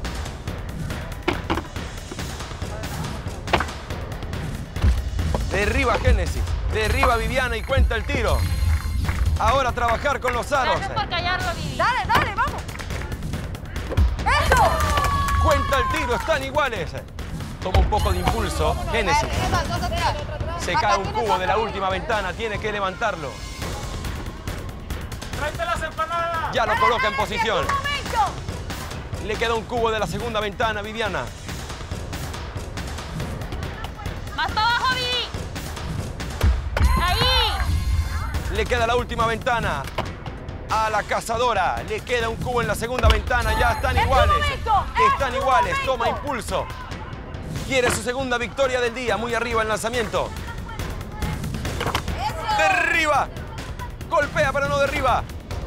[SPEAKER 1] Derriba Génesis, derriba Viviana y cuenta el tiro. Ahora a trabajar con los aros.
[SPEAKER 3] Gracias por callarlo, Vivi. Dale, dale, vamos. ¡Eso!
[SPEAKER 1] Cuenta el tiro, están iguales. Toma un poco de impulso. Génesis.
[SPEAKER 5] Tienes dos, dos atrás.
[SPEAKER 1] Se cae un cubo de la última ventana, tiene que levantarlo.
[SPEAKER 2] ¡Tráete las empanadas!
[SPEAKER 1] Ya lo
[SPEAKER 3] Dale,
[SPEAKER 1] coloca en
[SPEAKER 3] dale,
[SPEAKER 1] posición.
[SPEAKER 3] un momento.
[SPEAKER 1] Le queda un cubo de la segunda ventana, Viviana.
[SPEAKER 3] Más para abajo, Vivi. Ahí.
[SPEAKER 1] Le queda la última ventana a la cazadora. Le queda un cubo en la segunda ventana. Ya están
[SPEAKER 3] ¡Es tu
[SPEAKER 1] iguales.
[SPEAKER 3] momento! ¡Es
[SPEAKER 1] Están
[SPEAKER 3] tu
[SPEAKER 1] iguales.
[SPEAKER 3] momento!
[SPEAKER 1] Toma impulso. Quiere su segunda victoria del día. Muy arriba el lanzamiento. Derriba. Golpea, pero no derriba.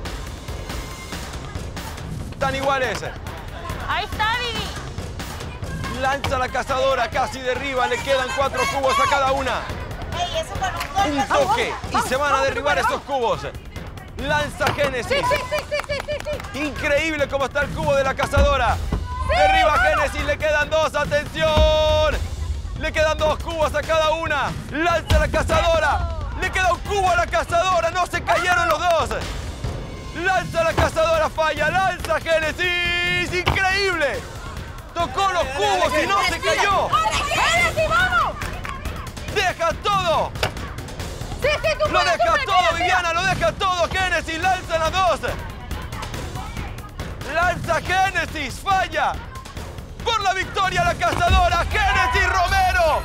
[SPEAKER 1] Están iguales.
[SPEAKER 3] Ahí está, Vivi.
[SPEAKER 1] Lanza la cazadora. Casi derriba. Le quedan cuatro cubos a cada una.
[SPEAKER 5] Ey, eso con un
[SPEAKER 1] Un
[SPEAKER 5] golpe.
[SPEAKER 1] toque y
[SPEAKER 3] vamos,
[SPEAKER 1] se van a
[SPEAKER 3] vamos,
[SPEAKER 1] derribar
[SPEAKER 3] vamos.
[SPEAKER 1] esos cubos. Lanza Génesis.
[SPEAKER 3] Sí, sí, sí, sí, sí, sí, sí.
[SPEAKER 1] Increíble cómo está el cubo de la cazadora. Derriba
[SPEAKER 3] vamos.
[SPEAKER 1] Génesis, le quedan dos. ¡Atención! Le quedan dos cubos a cada una. Lanza la cazadora. Le queda un cubo a la cazadora. No se cayeron los dos. Lanza la cazadora, falla. Lanza Génesis. Increíble. Tocó los cubos y no se cayó.
[SPEAKER 3] ¡Génesis, vamos!
[SPEAKER 1] Deja todo.
[SPEAKER 3] Sí, sí, tú
[SPEAKER 1] Lo
[SPEAKER 3] puedes, tú
[SPEAKER 1] deja
[SPEAKER 3] puedes,
[SPEAKER 1] todo,
[SPEAKER 3] mira,
[SPEAKER 1] Viviana. Lo deja todo. Génesis lanza las dos. Lanza Génesis. Falla. Por la victoria la cazadora. Génesis Romero.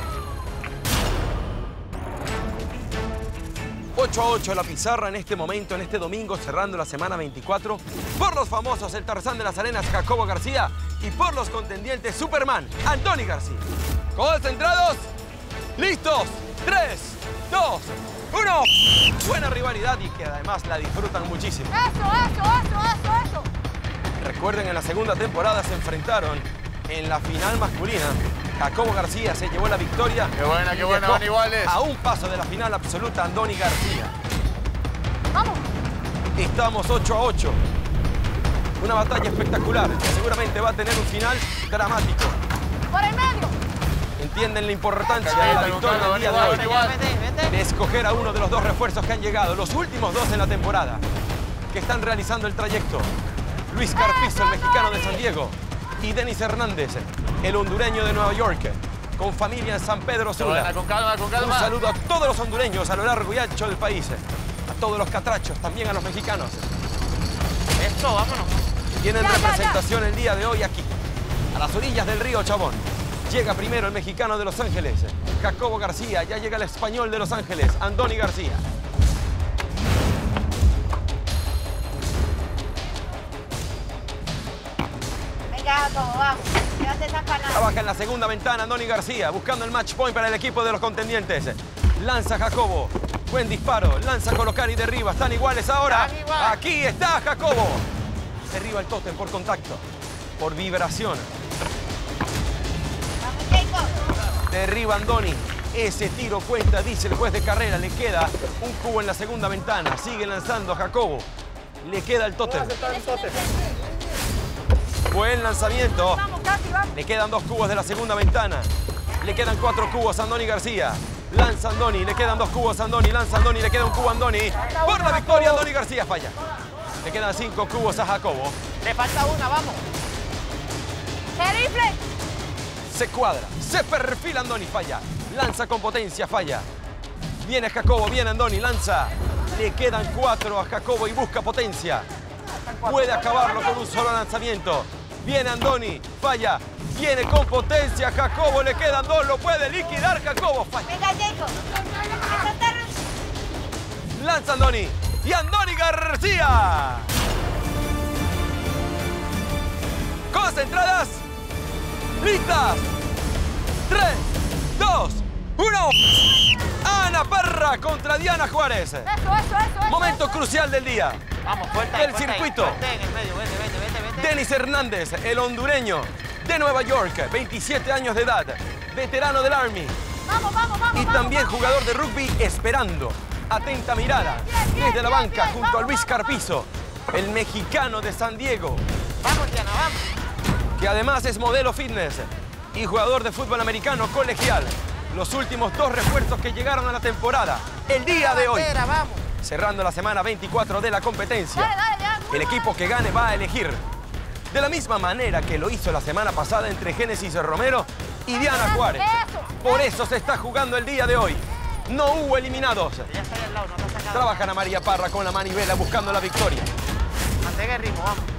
[SPEAKER 1] ocho a ocho la pizarra en este momento, en este domingo, cerrando la semana veinticuatro. Por los famosos, el Tarzán de las Arenas, Jacobo García. Y por los contendientes, Superman, Andoni García. Concentrados. Listos. tres, dos, uno. Buena rivalidad y que además la disfrutan muchísimo.
[SPEAKER 3] Eso, eso, eso, eso, eso.
[SPEAKER 1] Recuerden, en la segunda temporada se enfrentaron en la final masculina. Jacobo García se llevó la victoria.
[SPEAKER 6] Qué buena,
[SPEAKER 1] y
[SPEAKER 6] qué buena,
[SPEAKER 1] dejó
[SPEAKER 6] van iguales.
[SPEAKER 1] a un paso de la final absoluta Andoni García.
[SPEAKER 3] Vamos.
[SPEAKER 1] Estamos ocho a ocho. Una batalla espectacular que seguramente va a tener un final dramático.
[SPEAKER 3] Por el medio.
[SPEAKER 1] Entienden la importancia de la victoria del día de hoy. De escoger a uno de los dos refuerzos que han llegado, los últimos dos en la temporada, que están realizando el trayecto. Luis Carpizo, el mexicano de San Diego, y Denis Hernández, el hondureño de Nueva York, con familia en San Pedro Sula.
[SPEAKER 6] Con calma, con calma.
[SPEAKER 1] Un saludo a todos los hondureños a lo largo y ancho del país, a todos los catrachos, también a los mexicanos.
[SPEAKER 2] Esto, vámonos.
[SPEAKER 1] Tienen
[SPEAKER 3] Ya, ya, ya.
[SPEAKER 1] representación el día de hoy aquí, a las orillas del río Chabón. Llega primero el mexicano de Los Ángeles, Jacobo García. Ya llega el español de Los Ángeles, Andoni García.
[SPEAKER 5] Venga, Jacobo, vamos. Llévate esa panada.
[SPEAKER 1] Trabaja en la segunda ventana Andoni García, buscando el match point para el equipo de los contendientes. Lanza Jacobo. Buen disparo. Lanza a colocar y derriba. Están iguales ahora.
[SPEAKER 2] Están igual.
[SPEAKER 1] Aquí está Jacobo. Derriba el tótem por contacto, por vibración.
[SPEAKER 5] Vamos, Jacob.
[SPEAKER 1] Derriba Andoni. Ese tiro cuenta, dice el juez de carrera. Le queda un cubo en la segunda ventana. Sigue lanzando Jacobo. Le queda el tótem. Buen lanzamiento.
[SPEAKER 3] Vamos, casi, vamos.
[SPEAKER 1] Le quedan dos cubos de la segunda ventana. Le quedan cuatro cubos a Andoni García. Lanza Andoni, le quedan dos cubos a Andoni. Lanza Andoni, le queda un cubo a Andoni. Por la victoria, Andoni García falla. Le quedan cinco cubos a Jacobo.
[SPEAKER 2] Le falta una, vamos.
[SPEAKER 3] ¡El rifle!
[SPEAKER 1] Se cuadra, se perfila Andoni, falla. Lanza con potencia, falla. Viene Jacobo, viene Andoni, lanza. Le quedan cuatro a Jacobo y busca potencia. Puede acabarlo con un solo lanzamiento. Viene Andoni, falla. Viene con potencia Jacobo, le quedan dos, lo puede liquidar Jacobo, falla.
[SPEAKER 5] Venga, Jacob. Esa terra-
[SPEAKER 1] Lanza Andoni y Andoni García. Concentradas. Listas. Tres, dos, uno. Ana Parra contra Diana Juárez.
[SPEAKER 3] Eso, eso, eso, eso.
[SPEAKER 1] Momento
[SPEAKER 3] eso.
[SPEAKER 1] crucial del día.
[SPEAKER 2] Vamos, fuerte.
[SPEAKER 1] Del
[SPEAKER 2] fuerte ahí,
[SPEAKER 1] circuito.
[SPEAKER 2] fuerte en el medio, vete, vete, vete, vete.
[SPEAKER 1] Denis Hernández, el hondureño de Nueva York, veintisiete años de edad, veterano del Army
[SPEAKER 3] Vamos, vamos, vamos.
[SPEAKER 1] y
[SPEAKER 3] vamos,
[SPEAKER 1] también
[SPEAKER 3] vamos.
[SPEAKER 1] jugador de rugby, esperando. Atenta mirada
[SPEAKER 3] Bien, bien,
[SPEAKER 1] desde la
[SPEAKER 3] bien,
[SPEAKER 1] banca
[SPEAKER 3] bien.
[SPEAKER 1] junto a
[SPEAKER 3] Vamos,
[SPEAKER 1] Luis
[SPEAKER 3] vamos,
[SPEAKER 1] Carpizo, el mexicano de San Diego,
[SPEAKER 2] Vamos, Diana, vamos.
[SPEAKER 1] que además es modelo fitness y jugador de fútbol americano colegial. Los últimos dos refuerzos que llegaron a la temporada, el día de hoy,
[SPEAKER 2] Bandera, vamos.
[SPEAKER 1] cerrando la semana veinticuatro de la competencia.
[SPEAKER 3] Dale, dale, ya.
[SPEAKER 1] El equipo que gane va a elegir. De la misma manera que lo hizo la semana pasada entre Génesis Romero y Diana Juárez. Por eso se está jugando el día de hoy. No hubo eliminados.
[SPEAKER 2] Ya está ahí al lado, no te ha sacado.
[SPEAKER 1] Trabaja Ana María Parra con la manivela buscando la victoria.
[SPEAKER 2] Mantén el ritmo, vamos.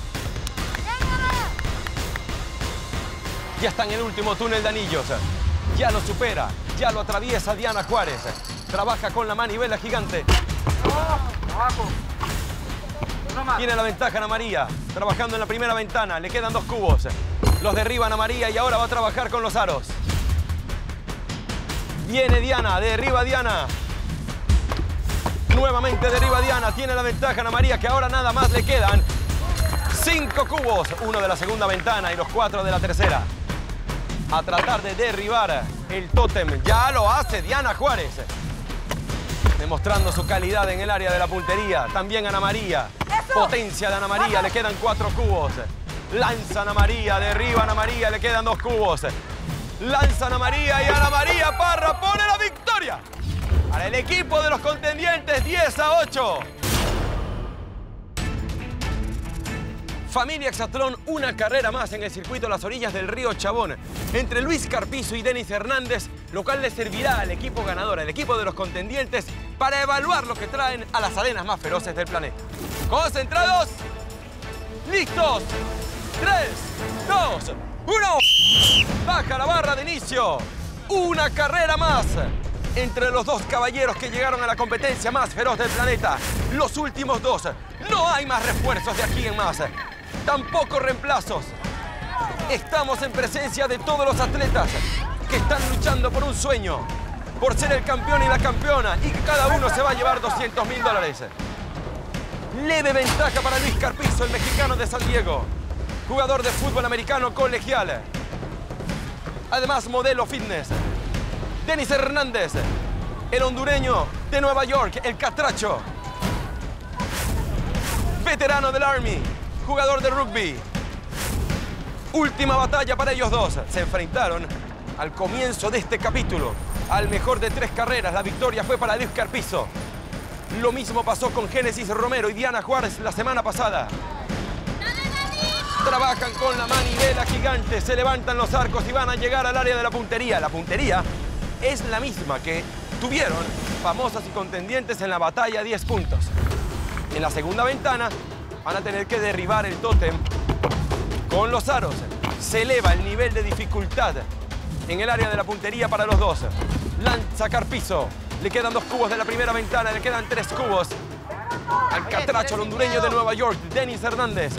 [SPEAKER 1] Ya está en el último túnel de anillos. Ya lo supera, ya lo atraviesa Diana Juárez. Trabaja con la manivela gigante. Tiene la ventaja Ana María, trabajando en la primera ventana. Le quedan dos cubos. Los derriba Ana María y ahora va a trabajar con los aros. Viene Diana, derriba Diana. Nuevamente derriba Diana. Tiene la ventaja Ana María, que ahora nada más le quedan cinco cubos. Uno de la segunda ventana y los cuatro de la tercera. A tratar de derribar el tótem. Ya lo hace Diana Juárez. Demostrando su calidad en el área de la puntería. También Ana María. Potencia de Ana María. Le quedan cuatro cubos. Lanza Ana María. Derriba Ana María. Le quedan dos cubos. Lanzan a María y Ana María Parra pone la victoria para el equipo de los contendientes diez a ocho. Familia Exatlón, una carrera más en el circuito a las orillas del río Chabón entre Luis Carpizo y Denis Hernández, lo cual le servirá al equipo ganador, al equipo de los contendientes, para evaluar lo que traen a las arenas más feroces del planeta. ¡Concentrados! ¡Listos! ¡tres, dos, uno! Baja la barra de inicio. Una carrera más entre los dos caballeros que llegaron a la competencia más feroz del planeta. Los últimos dos. No hay más refuerzos de aquí en más. Tampoco reemplazos. Estamos en presencia de todos los atletas que están luchando por un sueño, por ser el campeón y la campeona, y que cada uno se va a llevar doscientos mil dólares. Leve ventaja para Luis Carpizo, el mexicano de San Diego, jugador de fútbol americano colegial, además modelo fitness. Denis Hernández, el hondureño de Nueva York, el catracho, veterano del Army, jugador de rugby. Última batalla para ellos dos. Se enfrentaron al comienzo de este capítulo al mejor de tres carreras. La victoria fue para Luis Carpizo. Lo mismo pasó con Génesis Romero y Diana Juárez la semana pasada. Trabajan con la manivela gigante, se levantan los arcos y van a llegar al área de la puntería. La puntería es la misma que tuvieron famosas y contendientes en la batalla diez puntos. En la segunda ventana van a tener que derribar el tótem con los aros. Se eleva el nivel de dificultad en el área de la puntería para los dos. Lanza Carpizo. Le quedan dos cubos de la primera ventana, le quedan tres cubos al catracho, al hondureño de Nueva York, Denis Hernández.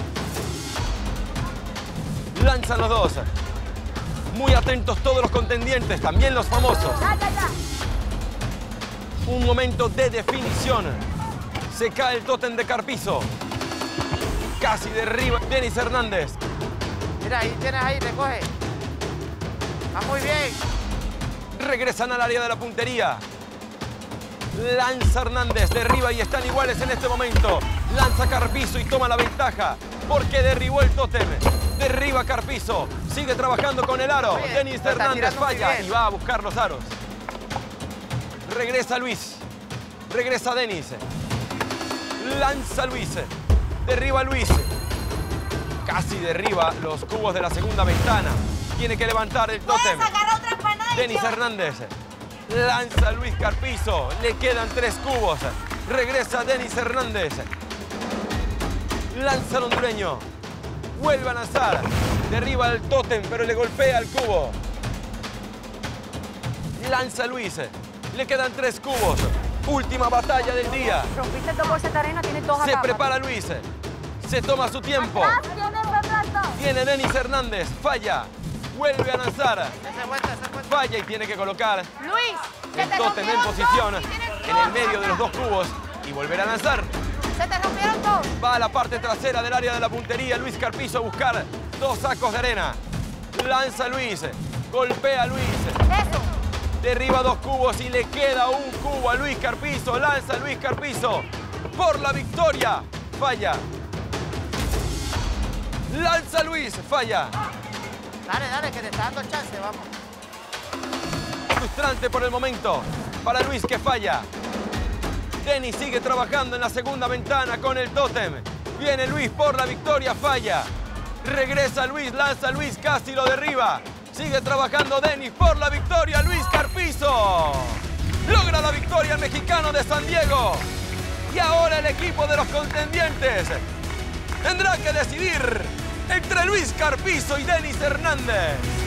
[SPEAKER 1] Lanzan los dos. Muy atentos todos los contendientes, también los famosos. Un momento de definición. Se cae el tótem de Carpizo. Casi derriba Denis Hernández.
[SPEAKER 2] Mira, ahí tienes ahí, recoge. Va muy bien.
[SPEAKER 1] Regresan al área de la puntería. Lanza Hernández, derriba y están iguales en este momento. Lanza Carpizo y toma la ventaja porque derribó el tótem. Derriba Carpizo, sigue trabajando con el aro.
[SPEAKER 2] Oye,
[SPEAKER 1] Denis Hernández falla y va a buscar los aros. Regresa Luis, regresa Denis. Lanza Luis, derriba Luis. Casi derriba los cubos de la segunda ventana. Tiene que levantar el tótem.
[SPEAKER 5] Puedes sacar otra empanada.
[SPEAKER 1] Denis Hernández. Lanza Luis Carpizo. Le quedan tres cubos. Regresa Denis Hernández. Lanza el hondureño. Vuelve a lanzar. Derriba el tótem, pero le golpea el cubo. Lanza Luis. Le quedan tres cubos. Última batalla del día.
[SPEAKER 4] Rompiste dos bolsas de arena, tienes dos acá.
[SPEAKER 1] Se prepara Luis. Se toma su tiempo. Tiene Denis Hernández. Falla. Vuelve a lanzar. Falla y tiene que colocar
[SPEAKER 5] Luis,
[SPEAKER 1] el tótem en posición en el medio de los dos cubos y volver a lanzar.
[SPEAKER 5] se te rompieron dos.
[SPEAKER 1] Va a la parte trasera del área de la puntería. Luis Carpizo a buscar dos sacos de arena. Lanza Luis. Golpea Luis.
[SPEAKER 5] Eso.
[SPEAKER 1] Derriba dos cubos y le queda un cubo a Luis Carpizo. Lanza Luis Carpizo por la victoria. Falla. Lanza Luis. Falla.
[SPEAKER 2] Dale, dale, que te está dando chance, vamos.
[SPEAKER 1] Frustrante por el momento para Luis, que falla. Denis sigue trabajando en la segunda ventana con el tótem. Viene Luis por la victoria, falla. Regresa Luis, lanza Luis, casi lo derriba. Sigue trabajando Denis por la victoria. Luis Carpizo logra la victoria el mexicano de San Diego. Y ahora el equipo de los contendientes tendrá que decidir entre Luis Carpizo y Denis Hernández.